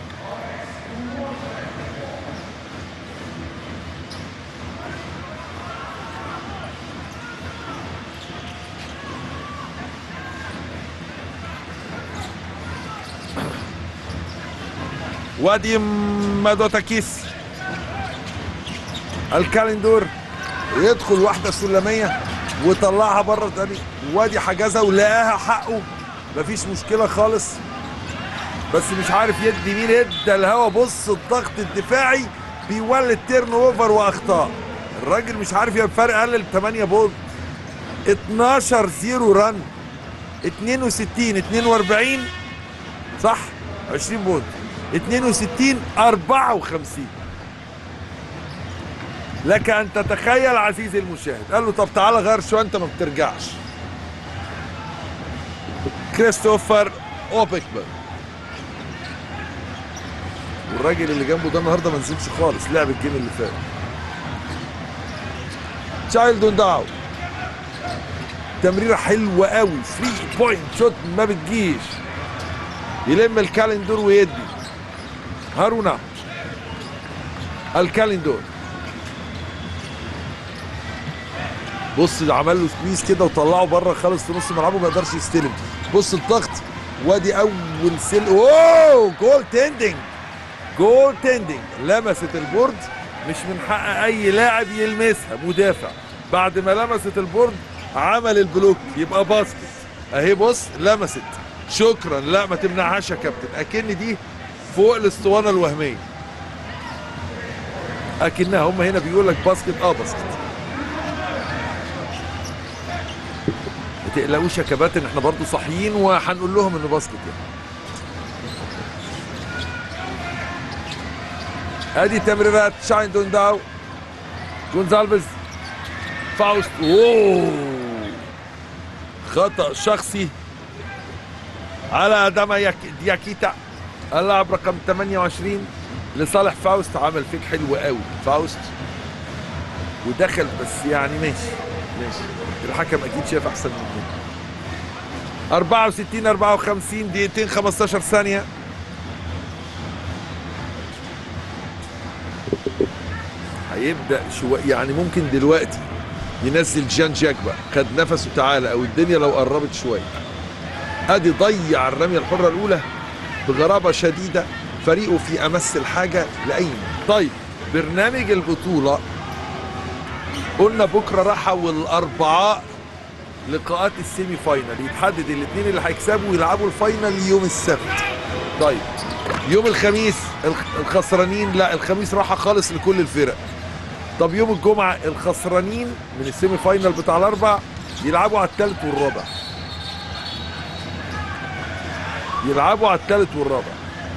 وادي مادوتاكيس. الكالندور يدخل واحده سلميه وطلعها بره تاني. وادي حجزها ولقاها حقه، مفيش مشكله خالص، بس مش عارف يدي مين. ادى الهوا. بص الضغط الدفاعي بيولد تيرن اوفر واخطاء. الراجل مش عارف، يبقى الفرق قلل 8 بونت. 12 0 رن. 62 42 صح 20 بونت. 62 54. لك ان تتخيل عزيزي المشاهد. قال له طب تعالى غير شويه، انت ما بترجعش. كريستوفر اوبكبر. والراجل اللي جنبه ده النهارده ما نزلش خالص، لعب الجيم اللي فات. تشايلد دون داون. تمريره حلوه قوي. 3 بوينت شوت ما بتجيش. يلم الكالندور ويدي. هارونا. الكالندور. بص عمل له سكويز كده وطلعه بره خالص في نص ملعبه، ما يقدرش يستلم. بص الضغط. وادي اول اوه جول تندنج. جول تندنج. لمست البورد. مش من حق اي لاعب يلمسها مدافع. بعد ما لمست البورد عمل البلوك، يبقى باسكت. اهي بص لمست. شكرا. لا ما تمنعهاش يا كابتن. اكن دي فوق الاسطوانه الوهميه. اكنها هم هنا بيقول لك باسكت. باسكت. ما تقلقوش يا كباتن، احنا برضو صاحيين وهنقول لهم انه باسكت يعني. ادي تمريرات تشايلد دون داون. جونزالفيز. فاوست. اوه خطأ شخصي على اداما دياكيتا اللاعب رقم 28 لصالح فاوست. عمل فيك حلو قوي فاوست ودخل، بس يعني ماشي الحكم اكيد شاف احسن من كده. 64 54 دقيقتين 15 ثانيه. هيبدا شويه يعني، ممكن دلوقتي ينزل جان جاك بقى، خد نفسه تعالى، او الدنيا لو قربت شويه. ادي ضيع الرميه الحره الاولى بغرابه شديده. فريقه في امس الحاجه لاي. طيب برنامج البطوله قلنا بكره راحه، والاربعاء لقاءات السيمي فاينال، يتحدد الاثنين اللي هيكسبوا ويلعبوا الفاينال يوم السبت. طيب يوم الخميس الخسرانين، لا الخميس راحه خالص لكل الفرق. طب يوم الجمعه الخسرانين من السيمي فاينال بتاع الاربع يلعبوا على الثالث والرابع. يلعبوا على الثالث والرابع.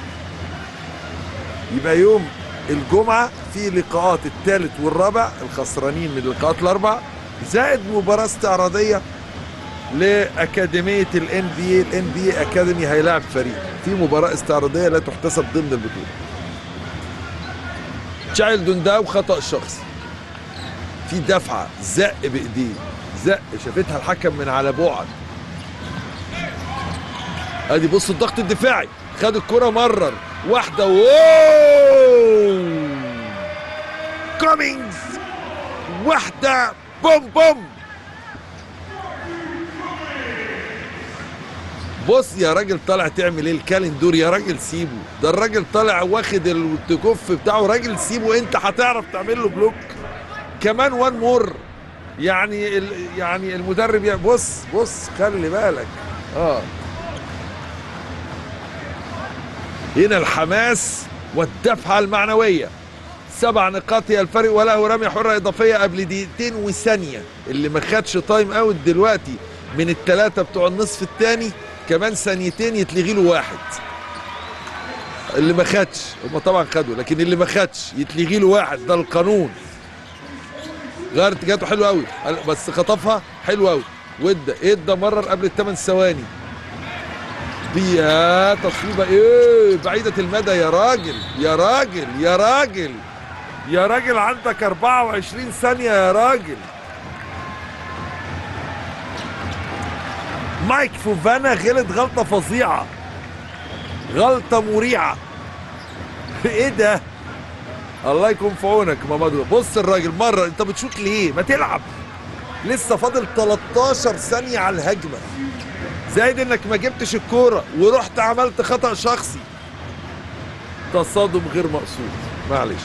يبقى يوم الجمعة في لقاءات الثالث والرابع الخسرانين من اللقاءات الأربع، زائد مباراة استعراضية لأكاديمية NBA. NBA أكاديمي هيلاعب فريق في مباراة استعراضية لا تحتسب ضمن البطولة. تشايلدون داو خطأ شخصي، في دفعة زق بإيديه، زق شافتها الحكم من على بعد. ادي بص الضغط الدفاعي، خد الكرة مرر واحدة، كومينجز واحدة بوم بوم. بص يا راجل طالع تعمل ايه الكالندور يا راجل سيبه، ده الراجل طالع واخد التكف بتاعه، راجل سيبه، انت هتعرف تعمل له بلوك كمان وان مور. يعني المدرب بص خلي بالك. هنا الحماس والدفعة المعنوية. 7 نقاط هي الفرق، وله رمية حرة إضافية قبل دقيقتين وثانية. اللي ما خدش تايم اوت دلوقتي من ال3 بتوع النصف الثاني كمان ثانيتين يتلغي له واحد. اللي ما خدش، هم طبعا خدوا، لكن اللي ما خدش يتلغي له واحد، ده القانون. غير اتجاهاته حلو قوي بس خطفها حلو قوي، ادى مرر قبل ال8 ثواني. بيا تصويبه ايه بعيدة المدى يا راجل يا راجل يا راجل يا راجل، عندك 24 ثانية يا راجل. مايك فوفانا غلط غلطة فظيعة، غلطة مريعة. ايه ده؟ الله يكون في عونك مامادو. بص الراجل مرة، انت بتشوط ليه؟ ما تلعب، لسه فاضل 13 ثانية على الهجمة، زائد انك ما جبتش الكورة ورحت عملت خطأ شخصي. تصادم غير مقصود، معلش.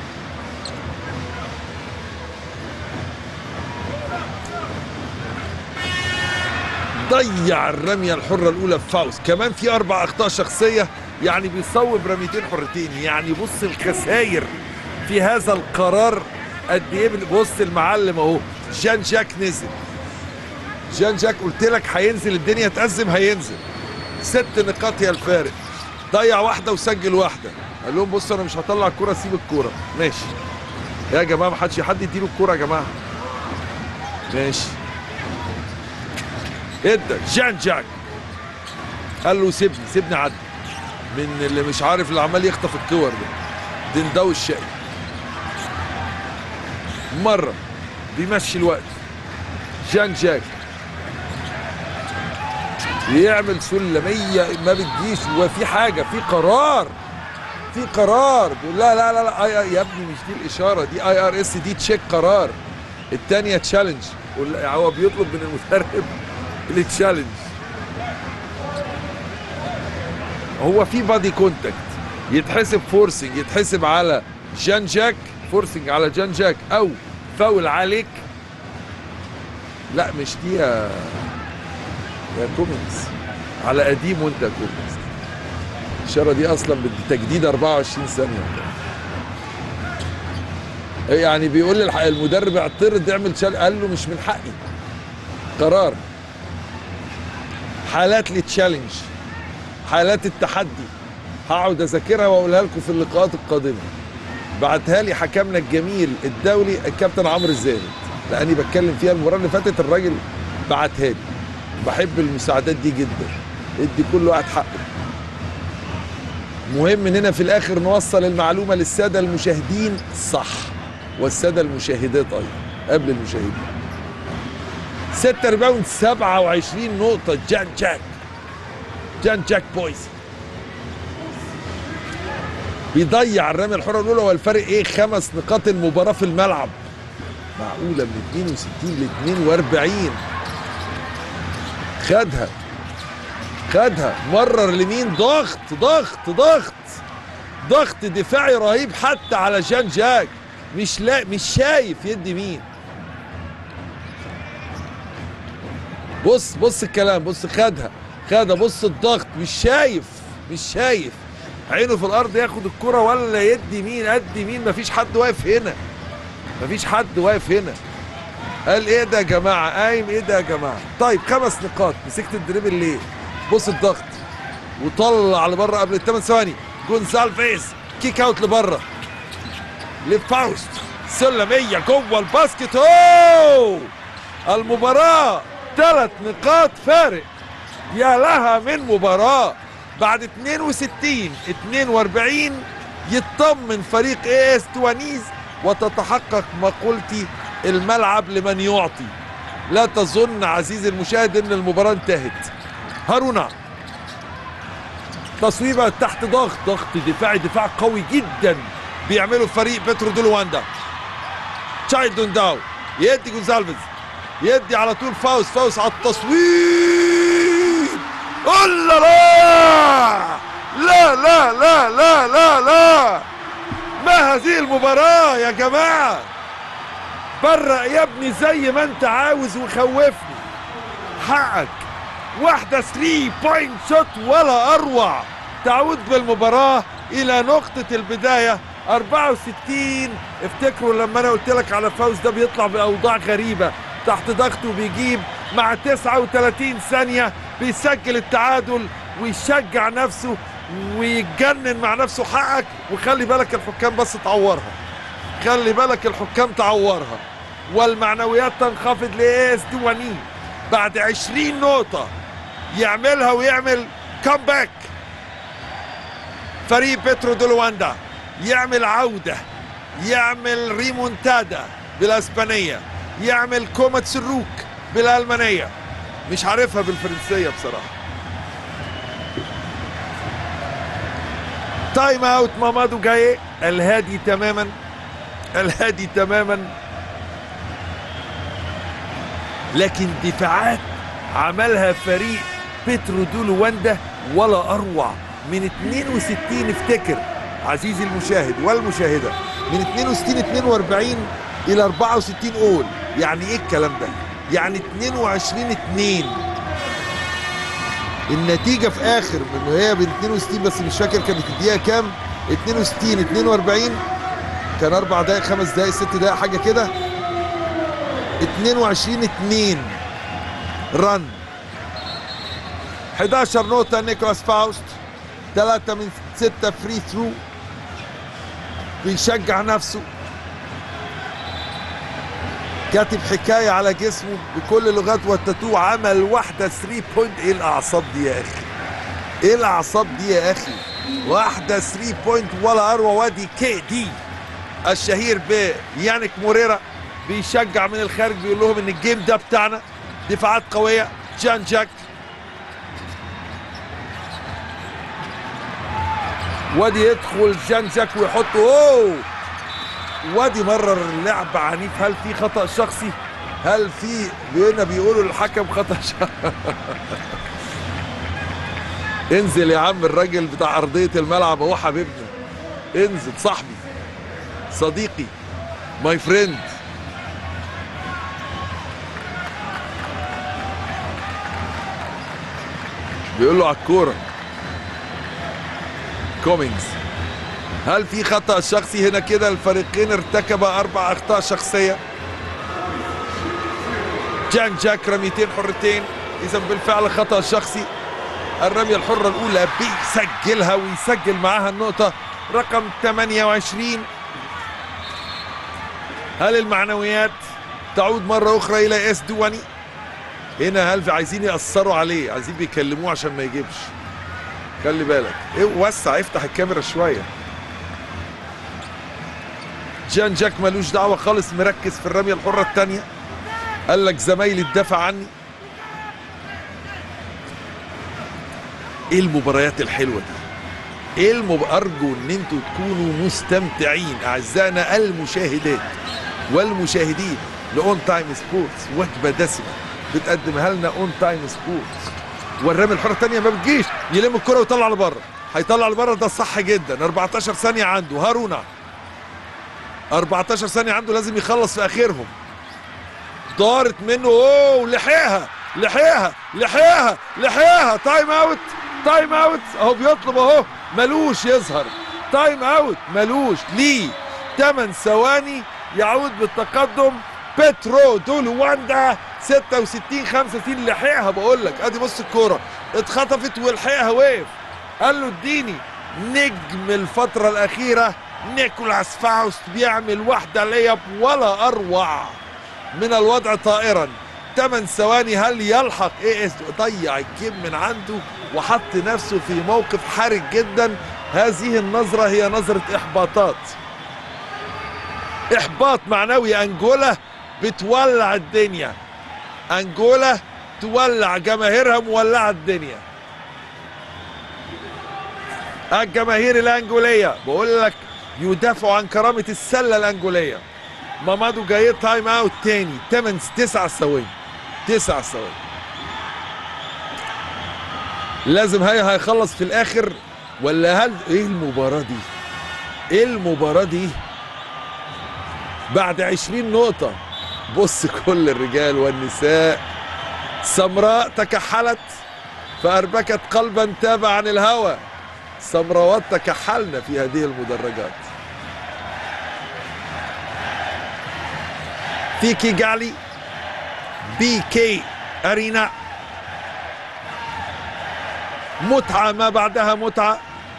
ضيع الرمية الحرة الأولى بفاوز، كمان في 4 أخطاء شخصية، يعني بيصوب رميتين حرتين. يعني بص الخسائر في هذا القرار قد ايه. بص المعلم اهو، جان جاك نزل. جان جاك قلت لك هينزل، الدنيا تأزم هينزل. 6 نقاط هي الفارق. ضيع واحدة وسجل واحدة. قال لهم بص انا مش هطلع الكورة، سيب الكورة. ماشي يا جماعة، ما حدش حد يديله الكورة يا جماعة. ماشي. ادى جان جاك، قال له سيبني عدي من اللي مش عارف اللي عمال يخطف الكور ده، دنداو الشقي. مرة بيمشي الوقت جان جاك، بيعمل سلمية ما بتجيش، وفي حاجة، في قرار بيقول لا يا ابني مش دي الإشارة، دي IRS، دي تشيك قرار. التانية تشالنج، هو بيطلب من المدرب التشالنج. هو في بادي كونتاكت يتحسب فورسنج، يتحسب على جان جاك، فورسنج على جان جاك او فاول عليك. لا مش دي يا كومينز، على قديم وانت كومينز. الاشاره دي اصلا بالتجديد 24 ثانيه. يعني بيقول المدرب اعترض اعمل قال له مش من حقي، قرار. حالات للتشالنج، حالات التحدي، هقعد اذاكرها واقولها لكم في اللقاءات القادمه. بعتها لي حكمنا الجميل الدولي الكابتن عمرو الزاهد، لاني بتكلم فيها المباراه اللي فاتت، الراجل بعتها لي. بحب المساعدات دي جدا، ادي كل واحد حقه. مهم اننا في الاخر نوصل المعلومه للساده المشاهدين صح، والساده المشاهدات ايضا قبل المشاهدين. 6 ريباوند 27 نقطه. جان جاك بويز بيضيع الرمية الحرة الأولى، والفرق إيه؟ 5 نقاط. المباراة في الملعب معقولة من 62 ل 42. خدها مرر لمين؟ ضغط دفاعي رهيب حتى على جان جاك، مش شايف يدي مين. بص الكلام، بص خدها، بص الضغط، مش شايف عينه في الارض، ياخد الكرة ولا يدي مين، ادي مين. مفيش حد واقف هنا. قال ايه ده يا جماعه، قايم ايه ده يا جماعه. طيب 5 نقاط، مسكت الدريبل ليه؟ بص الضغط، وطلع لبره قبل ال8 ثواني. جونزالفيز كيك اوت لبره لفاوست، سلميه جوه الباسكت. اوه المباراه 3 نقاط فارق. يا لها من مباراه. بعد 62-42 يطمن فريق AS توانيز وتتحقق مقولتي الملعب لمن يعطي. لا تظن عزيزي المشاهد ان المباراه انتهت. هارونا تصويبه تحت ضغط دفاعي، دفاع قوي جدا بيعمله فريق بيترو دو لواندا. تشايلد داو يدي جونزالفيز، يدي على طول فاوست على التصويب. لا لا لا لا لا لا لا، ما هذه المباراة يا جماعة؟ برق يا ابني زي ما انت عاوز وخوفني، حقك. واحدة 3 بوينت شوت ولا أروع، تعود بالمباراة إلى نقطة البداية 64. افتكروا لما أنا قلت لك على فاوز ده بيطلع بأوضاع غريبة تحت ضغط وبيجيب مع 39 ثانية بيسجل التعادل ويشجع نفسه ويتجنن مع نفسه. حقك. وخلي بالك الحكام بس تعورها، خلي بالك الحكام تعورها والمعنويات تنخفض لAS توانيز. بعد 20 نقطة يعملها ويعمل كامباك فريق بيترو دو لواندا، يعمل عودة، يعمل ريمونتادا بالاسبانية، يعمل كومة سروك بالألمانية، مش عارفها بالفرنسية بصراحة. تايم اوت مامادو جاي الهادي تماما، الهادي تماما. لكن دفاعات عملها فريق بيترو دو لواندا ولا اروع. من 62 افتكر عزيزي المشاهد والمشاهدة، من 62-42 الى 64 اول. يعني ايه الكلام ده؟ يعني 22-2 النتيجة في اخر من هي ب 62 بس مش فاكر كانت الدقيقة كام. 62-42 كان 4 دقايق 5 دقايق 6 دقايق حاجة كده. 22-2 رن. 11 نقطة نيكولاس فاوست، 3 من 6 فري ثرو، بيشجع نفسه، كاتب حكاية على جسمه بكل لغات والتاتو. عمل واحدة 3 بوينت. ايه الأعصاب دي يا أخي؟ ايه الأعصاب دي يا أخي؟ واحدة 3 بوينت ولا أروع. وادي KD الشهير بيانيك موريرا بيشجع من الخارج، بيقول لهم ان الجيم ده بتاعنا. دفاعات قوية. جان جاك وادي يدخل جان جاك ويحطه. اوه وادي مرر اللعب عنيف. هل في خطأ شخصي؟ هل في هنا بيقولوا للحكم خطأ شخصي؟ انزل يا عم، الراجل بتاع أرضية الملعب اهو حبيبنا، انزل صاحبي صديقي ماي فريند. بيقول له على الكورة كومينجز. هل في خطأ شخصي هنا؟ كده الفريقين ارتكبا 4 أخطاء شخصية. جان جاك رميتين حرتين، إذا بالفعل خطأ شخصي. الرمية الحرة الأولى بيسجلها ويسجل معاها النقطة رقم 28. هل المعنويات تعود مرة أخرى إلى AS دواني؟ هنا هل عايزين يأثروا عليه، عايزين بيكلموه عشان ما يجيبش. خلي بالك. وسع، افتح الكاميرا شوية. جان جاك ملوش دعوة خالص، مركز في الرمية الحرة الثانية. قال لك زمايلي تدافع عني. ايه المباريات الحلوة دي؟ ايه أرجو ان انتوا تكونوا مستمتعين اعزائنا المشاهدات والمشاهدين لأون تايم سبورتس. وجبة دسمة بتقدمها لنا أون تايم سبورتس. والرمي الحرة الثانية ما بتجيش، يلم الكرة ويطلع لبره. هيطلع لبره، ده صح جدا. 14 ثانية عنده هارونا، 14 ثانية عنده، لازم يخلص في آخرهم. دارت منه. اوه لحقها لحقها لحقها لحقها. تايم اوت تايم اوت اهو بيطلب اهو، ملوش يظهر. تايم اوت ملوش. ليه 8 ثواني يعود بالتقدم بيترو دو لواندا 66-65. لحقها بقول لك. ادي بص الكوره اتخطفت ولحقها، وقف قال له اديني. نجم الفترة الأخيرة نيكولاس فاوست بيعمل واحدة لياب ولا أروع من الوضع طائرا. 8 ثواني. هل يلحق AS؟ ضيع الجيم من عنده وحط نفسه في موقف حرج جدا. هذه النظرة هي نظرة إحباطات، إحباط معنوي. أنجولا بتولع الدنيا، أنجولا تولع، جماهيرها مولعة الدنيا. الجماهير الأنجولية بقول لك يدافعوا عن كرامة السلة الأنجولية. مامادو جاي تايم اوت تاني. 9 ثواني. 9 ثواني. لازم هيخلص في الآخر ولا هل ايه المباراة دي؟ ايه المباراة دي؟ بعد 20 نقطة. بص كل الرجال والنساء. سمراء تكحلت فأربكت قلبا تاب عن الهوى. سمراوات تكحلنا في هذه المدرجات. في كيغالي BK أرينا. متعة ما بعدها متعة.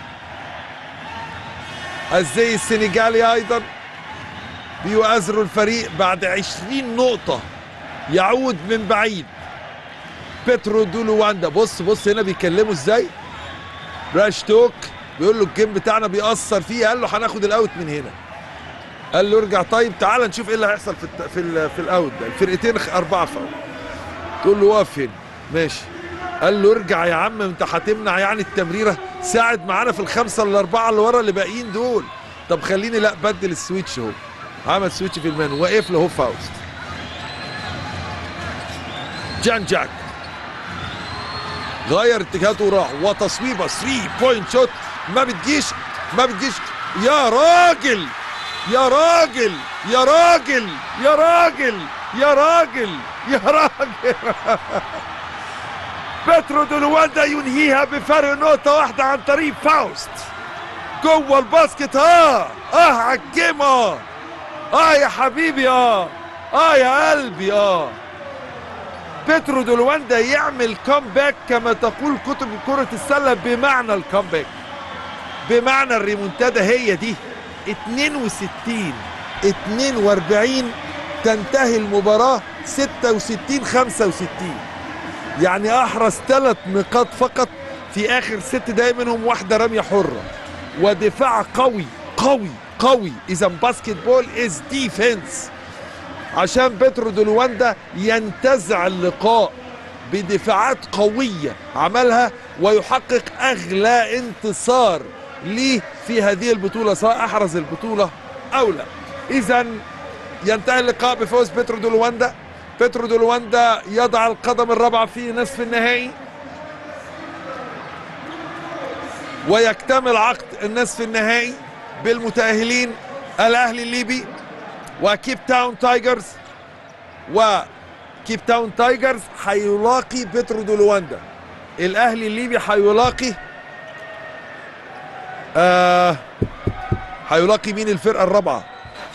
الزي السنغالي أيضا بيؤازر الفريق بعد 20 نقطة. يعود من بعيد بيترو دولواندا. بص هنا بيكلمه ازاي. راشتوك بيقول له الجيم بتاعنا بيأثر فيه. قال له هناخد الاوت من هنا. قال له ارجع. طيب تعال نشوف ايه اللي هيحصل في الاوت ده. الفرقتين 4 فاول. تقول له واقف هنا ماشي. قال له ارجع يا عم، انت هتمنع يعني التمريره؟ ساعد معانا في ال5 ال4 اللي ورا اللي باقيين دول. طب خليني لا بدل السويتش اهو. عمل سويتش في المان. واقف له هو فاوست. جان جاك غير اتجاهاته وراح وتصويبه 3 بوينت شوت. ما بتجيش. يا راجل يا راجل يا راجل يا راجل يا راجل يا راجل. بيترو دولواندا ينهيها بفرق نقطة واحدة عن طريق فاوست جوه الباسكت. عالجيم. يا حبيبي. يا قلبي. بيترو دولواندا يعمل كومباك كما تقول كتب كرة السلة، بمعنى الكومباك، بمعنى الريمونتادا. هي دي 62 42 تنتهي المباراة 66 65. يعني أحرز 3 نقاط فقط في آخر 6 دقايق، منهم واحدة رمية حرة، ودفاع قوي قوي قوي. إذا باسكت بول إز ديفنس، عشان بيترو دولواندا ينتزع اللقاء بدفاعات قوية عملها ويحقق أغلى انتصار ليه في هذه البطولة، سواء أحرز البطولة أو لا. إذا ينتهي اللقاء بفوز بيترو دولواندا. بيترو دولواندا يضع القدم الرابعة في نصف النهائي، ويكتمل عقد النصف النهائي بالمتأهلين الأهلي الليبي وكيب تاون تايجرز. وكيب تاون تايجرز هيلاقي بيترو دولواندا. الأهلي الليبي هيلاقي هيلاقي مين الفرقة الرابعة؟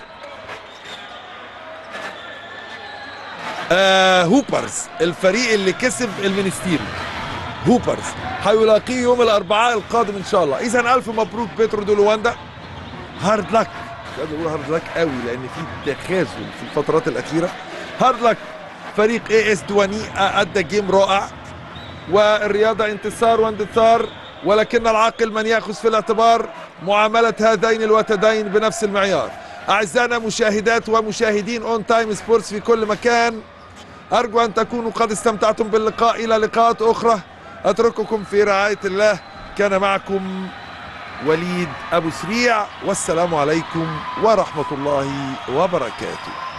هوبرز، الفريق اللي كسب المنستيري. هوبرز هيلاقيه يوم الأربعاء القادم إن شاء الله. إذا ألف مبروك بيترو دولواندا. هارد لك. مش قادر اقول هارد لك قوي لان في تخاذل في الفترات الاخيره. هارد لك فريق AS دواني ادى جيم رائع، والرياضه انتصار واندثار، ولكن العاقل من ياخذ في الاعتبار معامله هذين الوتدين بنفس المعيار. اعزائنا مشاهدات ومشاهدين اون تايم سبورتس في كل مكان، ارجو ان تكونوا قد استمتعتم باللقاء. الى لقاءات اخرى اترككم في رعايه الله. كان معكم وليد أبو سريع، والسلام عليكم ورحمة الله وبركاته.